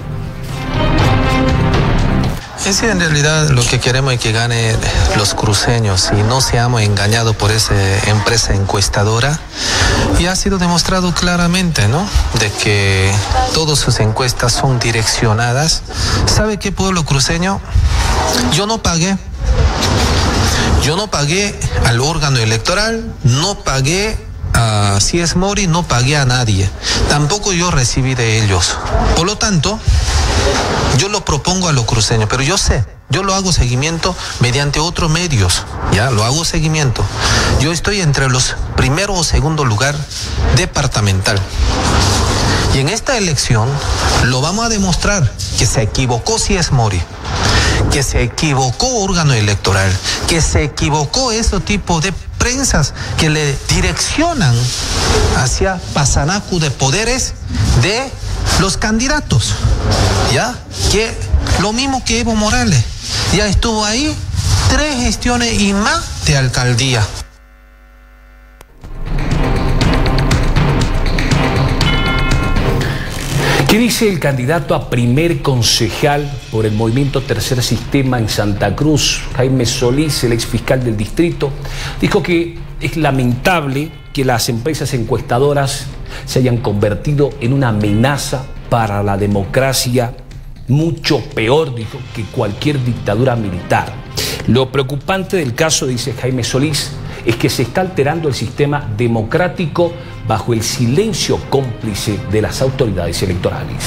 Es en realidad lo que queremos es que gane los cruceños y no seamos engañados por esa empresa encuestadora. Y ha sido demostrado claramente, ¿no?, de que todas sus encuestas son direccionadas. ¿Sabe qué, pueblo cruceño? Yo no pagué. Yo no pagué al órgano electoral, no pagué a C S Mori, no pagué a nadie. Tampoco yo recibí de ellos. Por lo tanto, yo lo propongo a los cruceños, pero yo sé, yo lo hago seguimiento mediante otros medios, ya, lo hago seguimiento. Yo estoy entre los primero o segundo lugar departamental. Y en esta elección lo vamos a demostrar que se equivocó C S Mori, que se equivocó órgano electoral, que se equivocó ese tipo de prensas que le direccionan hacia pasanacu de poderes de los candidatos, ya, que lo mismo que Evo Morales, ya estuvo ahí tres gestiones y más de alcaldía. ¿Qué dice el candidato a primer concejal por el movimiento Tercer Sistema en Santa Cruz, Jaime Solís, el ex fiscal del distrito? Dijo que es lamentable que las empresas encuestadoras se hayan convertido en una amenaza para la democracia, mucho peor, dijo, que cualquier dictadura militar. Lo preocupante del caso, dice Jaime Solís, es que se está alterando el sistema democrático bajo el silencio cómplice de las autoridades electorales.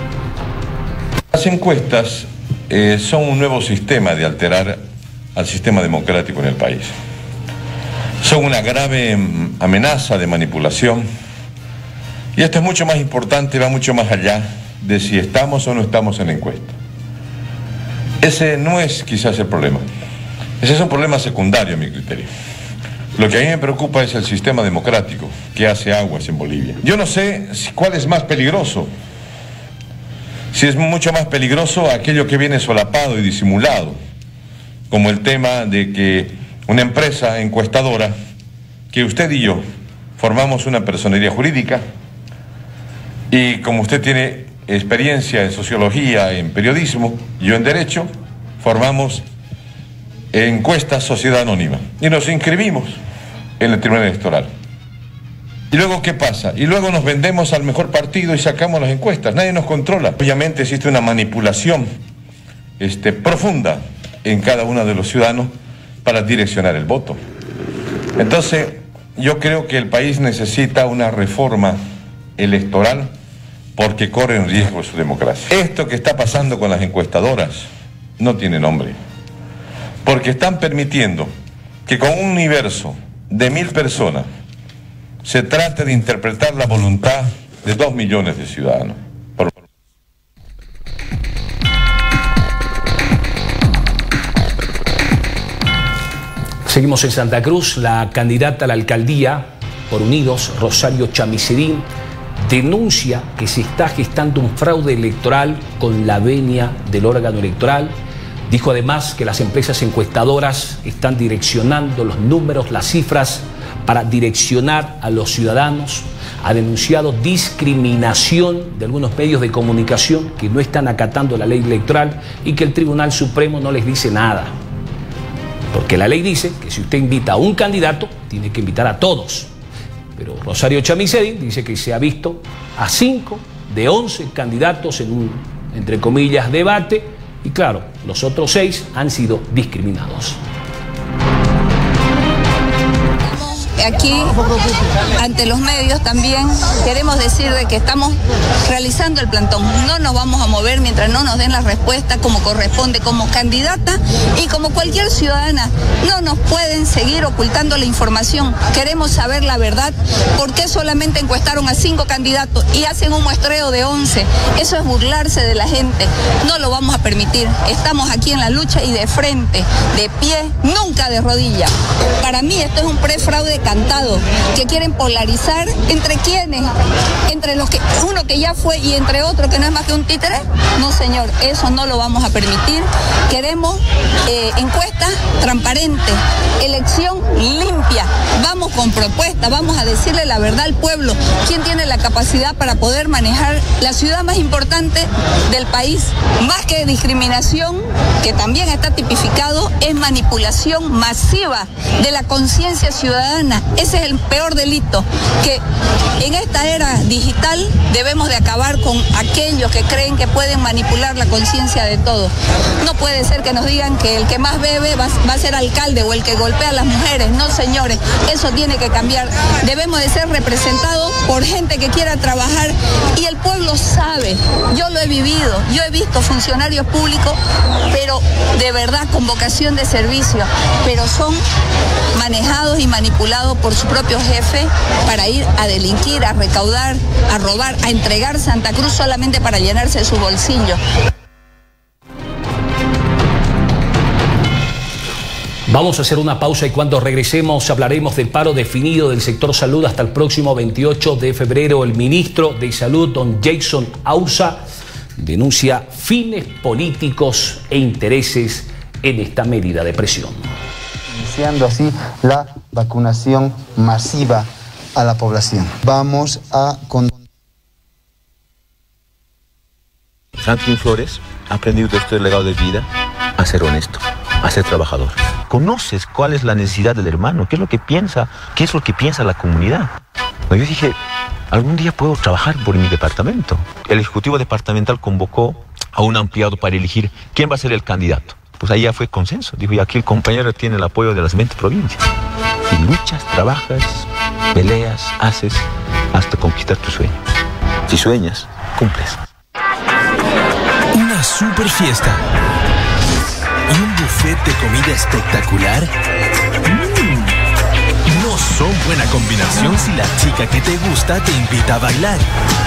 Las encuestas eh, son un nuevo sistema de alterar al sistema democrático en el país. Son una grave amenaza de manipulación, y esto es mucho más importante, va mucho más allá de si estamos o no estamos en la encuesta. Ese no es quizás el problema. Ese es un problema secundario a mi criterio. Lo que a mí me preocupa es el sistema democrático que hace aguas en Bolivia. Yo no sé si, cuál es más peligroso. Si es mucho más peligroso aquello que viene solapado y disimulado, como el tema de que una empresa encuestadora, que usted y yo formamos una personería jurídica, y como usted tiene experiencia en sociología, en periodismo, yo en derecho, formamos encuestas sociedad anónima y nos inscribimos en el Tribunal Electoral. ¿Y luego qué pasa? Y luego nos vendemos al mejor partido y sacamos las encuestas. Nadie nos controla. Obviamente existe una manipulación este, profunda en cada uno de los ciudadanos para direccionar el voto. Entonces, yo creo que el país necesita una reforma electoral porque corre en riesgo su democracia. Esto que está pasando con las encuestadoras no tiene nombre, porque están permitiendo que con un universo de mil personas se trate de interpretar la voluntad de dos millones de ciudadanos. Por... Seguimos en Santa Cruz. La candidata a la alcaldía por Unidos, Rosario Chamicerín, denuncia que se está gestando un fraude electoral con la venia del órgano electoral. Dijo además que las empresas encuestadoras están direccionando los números, las cifras, para direccionar a los ciudadanos. Ha denunciado discriminación de algunos medios de comunicación que no están acatando la ley electoral y que el Tribunal Supremo no les dice nada. Porque la ley dice que si usted invita a un candidato, tiene que invitar a todos. Pero Rosario Chamicerín dice que se ha visto a cinco de once candidatos en un, entre comillas, debate, y claro, los otros seis han sido discriminados. Aquí, ante los medios también, queremos decir de que estamos realizando el plantón. No nos vamos a mover mientras no nos den la respuesta como corresponde como candidata y como cualquier ciudadana. No nos pueden seguir ocultando la información. Queremos saber la verdad. ¿Por qué solamente encuestaron a cinco candidatos y hacen un muestreo de once? Eso es burlarse de la gente. No lo vamos a permitir. Estamos aquí en la lucha y de frente, de pie, nunca de rodilla. Para mí esto es un prefraude decantado, que quieren polarizar entre quiénes, entre los que uno que ya fue y entre otro que no es más que un títere. No, señor, eso no lo vamos a permitir. Queremos eh, encuestas transparentes, elección limpia. Vamos con propuestas, vamos a decirle la verdad al pueblo, quién tiene la capacidad para poder manejar la ciudad más importante del país. Más que discriminación, que también está tipificado, es manipulación masiva de la conciencia ciudadana. Ese es el peor delito, que en esta era digital debemos de acabar con aquellos que creen que pueden manipular la conciencia de todos. No puede ser que nos digan que el que más bebe va, va a ser alcalde o el que golpea a las mujeres. No, señores, eso tiene que cambiar. Debemos de ser representados por gente que quiera trabajar, y el pueblo sabe. Yo lo he vivido, yo he visto funcionarios públicos, pero de verdad con vocación de servicio, pero son manejados y manipulados por su propio jefe para ir a delinquir, a recaudar, a robar, a entregar Santa Cruz solamente para llenarse su bolsillo. Vamos a hacer una pausa y cuando regresemos hablaremos del paro definido del sector salud hasta el próximo veintiocho de febrero. El ministro de Salud, don Jason Ausa, denuncia fines políticos e intereses en esta medida de presión. Iniciando así la vacunación masiva a la población. Vamos a... Con... Franklin Flores ha aprendido de este legado de vida a ser honesto, a ser trabajador. Conoces cuál es la necesidad del hermano, qué es lo que piensa, qué es lo que piensa la comunidad. Yo dije, algún día puedo trabajar por mi departamento. El Ejecutivo Departamental convocó a un ampliado para elegir quién va a ser el candidato. Pues ahí ya fue consenso. Dijo, y aquí el compañero tiene el apoyo de las veinte provincias. Y luchas, trabajas, peleas, haces, hasta conquistar tu sueño. Si sueñas, cumples. Una super fiesta. ¿Y un buffet de comida espectacular? Mm. No son buena combinación si la chica que te gusta te invita a bailar.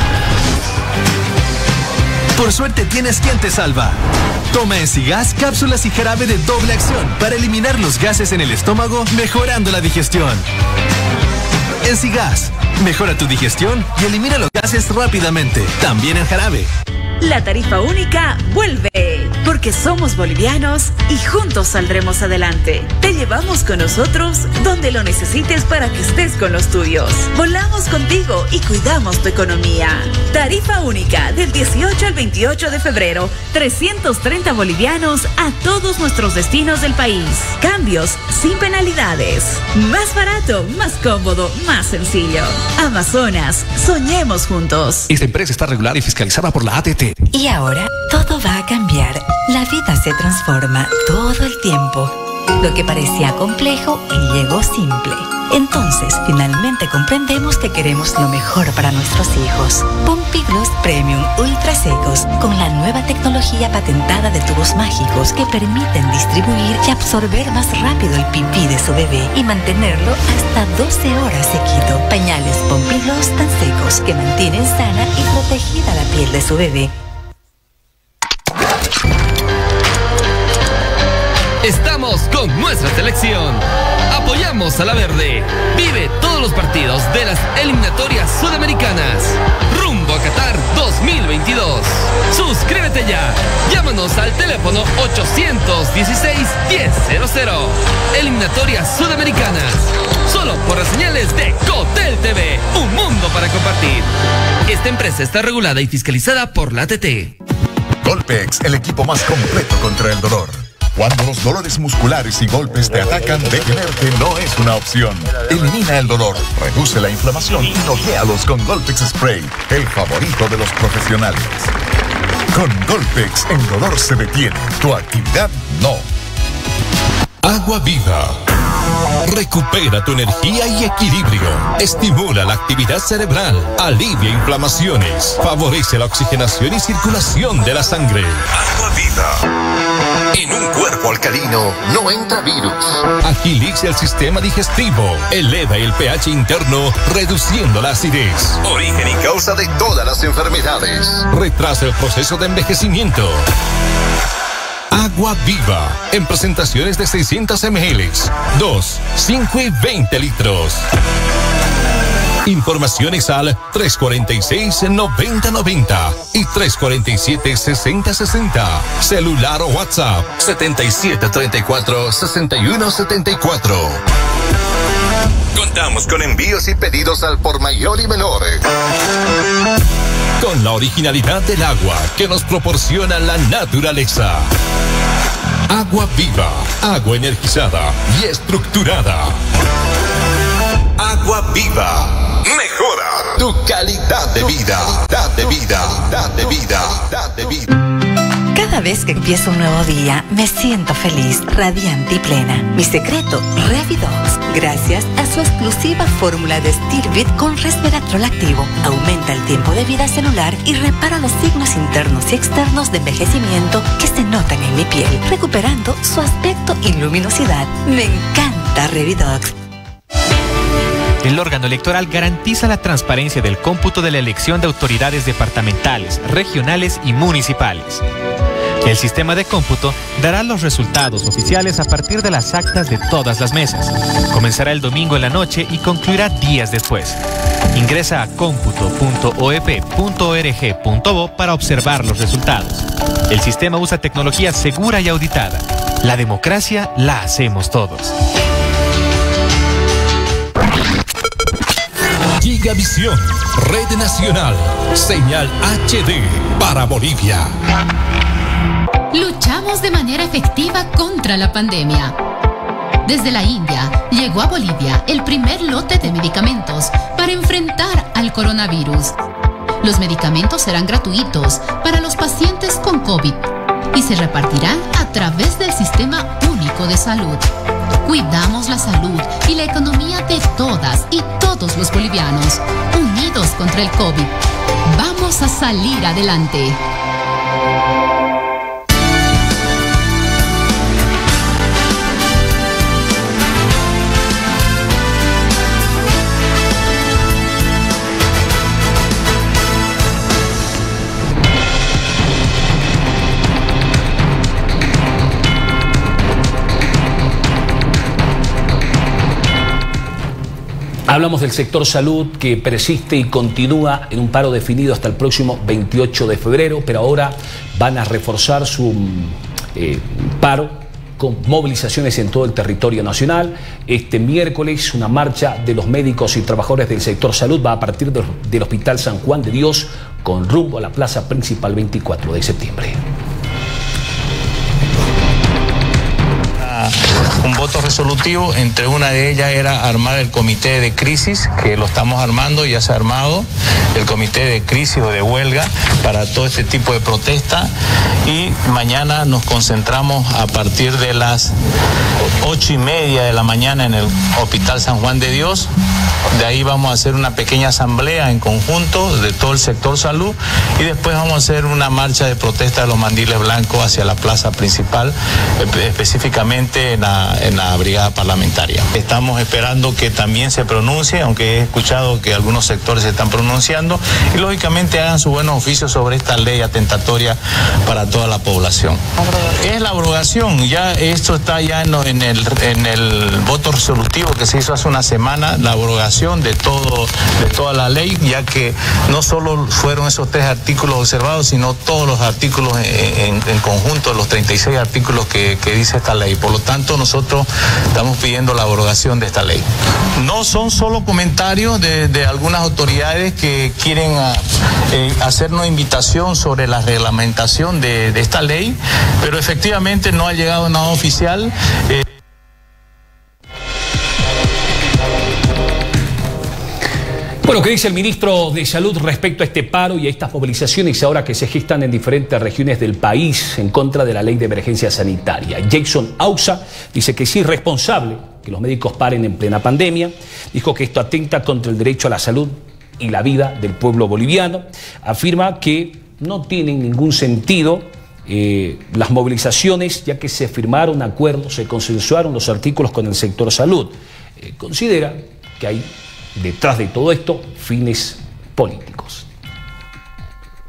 Por suerte tienes quien te salva. Toma Ensigas cápsulas y jarabe de doble acción para eliminar los gases en el estómago, mejorando la digestión. Ensigas, mejora tu digestión y elimina los gases rápidamente. También en jarabe. La tarifa única vuelve, porque somos bolivianos y juntos saldremos adelante. Te llevamos con nosotros donde lo necesites para que estés con los tuyos. Volamos contigo y cuidamos tu economía. Tarifa única del dieciocho al veintiocho de febrero, trescientos treinta bolivianos a todos nuestros destinos del país. Cambios sin penalidades. Más barato, más cómodo, más sencillo. Amazonas, soñemos juntos. Esta empresa está regulada y fiscalizada por la A T T. Y ahora todo va a cambiar. La vida se transforma todo el tiempo. Lo que parecía complejo llegó simple. Entonces, finalmente comprendemos que queremos lo mejor para nuestros hijos. Pompiglos Premium Ultra Secos, con la nueva tecnología patentada de tubos mágicos que permiten distribuir y absorber más rápido el pipí de su bebé y mantenerlo hasta doce horas sequito. Pañales Pompiglos tan secos que mantienen sana y protegida la piel de su bebé. Estamos con nuestra selección. Apoyamos a la verde. Vive todos los partidos de las eliminatorias sudamericanas. Rumbo a Qatar dos mil veintidós. Suscríbete ya. Llámanos al teléfono ochocientos dieciséis, diez cero cero. Eliminatorias sudamericanas. Solo por las señales de Cotel T V. Un mundo para compartir. Esta empresa está regulada y fiscalizada por la A T T. Golpex, el equipo más completo contra el dolor. Cuando los dolores musculares y golpes te atacan, detenerte no es una opción. Elimina el dolor, reduce la inflamación y noquéalos con Golpex Spray, el favorito de los profesionales. Con Golpex, el dolor se detiene, tu actividad no. Agua Viva. Recupera tu energía y equilibrio. Estimula la actividad cerebral. Alivia inflamaciones. Favorece la oxigenación y circulación de la sangre. Agua Viva. En un cuerpo alcalino no entra virus. Agiliza el sistema digestivo. Eleva el pH interno, reduciendo la acidez. Origen y causa de todas las enfermedades. Retrasa el proceso de envejecimiento. Agua Viva, en presentaciones de seiscientos mililitros, dos, cinco y veinte litros. Informaciones al tres cuarenta y seis, noventa noventa y tres cuarenta y siete, sesenta sesenta. Celular o WhatsApp setenta y siete treinta y cuatro, sesenta y uno setenta y cuatro. Contamos con envíos y pedidos al por mayor y menor. Con la originalidad del agua que nos proporciona la naturaleza. Agua Viva, agua energizada y estructurada. Agua Viva, mejora tu calidad de vida, de vida, de vida, de vida. Cada vez que empiezo un nuevo día, me siento feliz, radiante y plena. Mi secreto, Revidox. Gracias a su exclusiva fórmula de Stilbit con resveratrol activo, aumenta el tiempo de vida celular y repara los signos internos y externos de envejecimiento que se notan en mi piel, recuperando su aspecto y luminosidad. Me encanta Revidox. El órgano electoral garantiza la transparencia del cómputo de la elección de autoridades departamentales, regionales y municipales. El sistema de cómputo dará los resultados oficiales a partir de las actas de todas las mesas. Comenzará el domingo en la noche y concluirá días después. Ingresa a cómputo punto o e p punto org punto bo para observar los resultados. El sistema usa tecnología segura y auditada. La democracia la hacemos todos. Gigavisión, red nacional, señal H D para Bolivia. Luchamos de manera efectiva contra la pandemia. Desde la India llegó a Bolivia el primer lote de medicamentos para enfrentar al coronavirus. Los medicamentos serán gratuitos para los pacientes con COVID y se repartirán a través del Sistema Único de Salud. Cuidamos la salud y la economía de todas y todos los bolivianos, unidos contra el COVID. Vamos a salir adelante. Hablamos del sector salud que persiste y continúa en un paro definido hasta el próximo veintiocho de febrero, pero ahora van a reforzar su eh, paro con movilizaciones en todo el territorio nacional. Este miércoles una marcha de los médicos y trabajadores del sector salud va a partir de, del Hospital San Juan de Dios con rumbo a la plaza principal veinticuatro de septiembre. Un voto resolutivo, entre una de ellas era armar el comité de crisis, que lo estamos armando, ya se ha armado, el comité de crisis o de huelga para todo este tipo de protesta, y mañana nos concentramos a partir de las ocho y media de la mañana en el Hospital San Juan de Dios. De ahí vamos a hacer una pequeña asamblea en conjunto de todo el sector salud y después vamos a hacer una marcha de protesta de los mandiles blancos hacia la plaza principal, específicamente en la, en la brigada parlamentaria. Estamos esperando que también se pronuncie, aunque he escuchado que algunos sectores se están pronunciando, y lógicamente hagan su buenos oficios sobre esta ley atentatoria para toda la población. Es la abrogación, ya esto está ya en, en, el, en el voto resolutivo que se hizo hace una semana, la abrogación de todo, de toda la ley, ya que no solo fueron esos tres artículos observados, sino todos los artículos en, en, en conjunto, los treinta y seis artículos que, que dice esta ley. Por lo tanto, nosotros estamos pidiendo la abrogación de esta ley. No son solo comentarios de, de algunas autoridades que quieren a, eh, hacernos invitación sobre la reglamentación de, de esta ley, pero efectivamente no ha llegado nada oficial. Eh, Bueno, ¿qué dice el ministro de Salud respecto a este paro y a estas movilizaciones ahora que se gestan en diferentes regiones del país en contra de la ley de emergencia sanitaria? Jason Ausa dice que es irresponsable que los médicos paren en plena pandemia. Dijo que esto atenta contra el derecho a la salud y la vida del pueblo boliviano. Afirma que no tienen ningún sentido eh, las movilizaciones, ya que se firmaron acuerdos, se consensuaron los artículos con el sector salud. Eh, considera que hay detrás de todo esto fines políticos.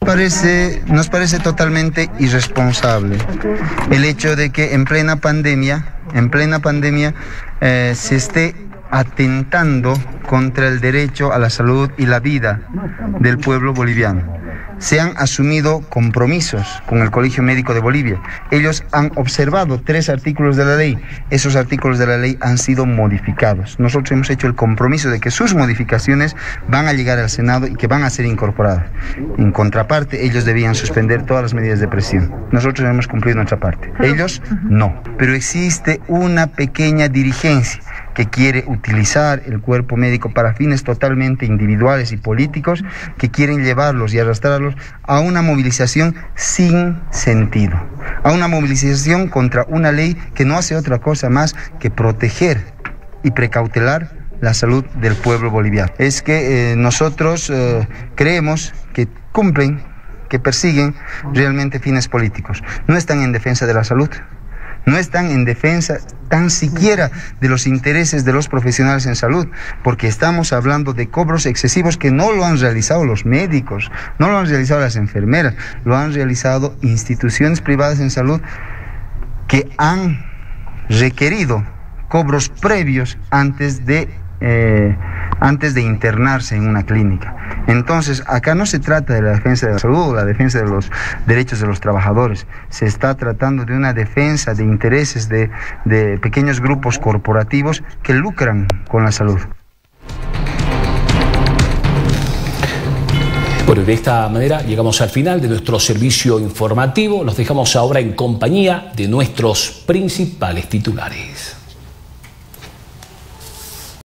Parece, nos parece totalmente irresponsable el hecho de que en plena pandemia, en plena pandemia eh, se esté atentando contra el derecho a la salud y la vida del pueblo boliviano. Se han asumido compromisos con el Colegio Médico de Bolivia. Ellos han observado tres artículos de la ley. Esos artículos de la ley han sido modificados. Nosotros hemos hecho el compromiso de que sus modificaciones van a llegar al Senado y que van a ser incorporadas. En contraparte, ellos debían suspender todas las medidas de presión. Nosotros hemos cumplido nuestra parte. Ellos no. Pero existe una pequeña dirigencia que quiere utilizar el cuerpo médico para fines totalmente individuales y políticos, que quieren llevarlos y arrastrarlos a una movilización sin sentido, a una movilización contra una ley que no hace otra cosa más que proteger y precautelar la salud del pueblo boliviano. Es que eh, nosotros eh, creemos que cumplen, que persiguen realmente fines políticos. No están en defensa de la salud. No están en defensa tan siquiera de los intereses de los profesionales en salud, porque estamos hablando de cobros excesivos que no lo han realizado los médicos, no lo han realizado las enfermeras, lo han realizado instituciones privadas en salud que han requerido cobros previos antes de, eh, antes de internarse en una clínica. Entonces, acá no se trata de la defensa de la salud o la defensa de los derechos de los trabajadores. Se está tratando de una defensa de intereses de, de pequeños grupos corporativos que lucran con la salud. Bueno, y de esta manera llegamos al final de nuestro servicio informativo. Los dejamos ahora en compañía de nuestros principales titulares.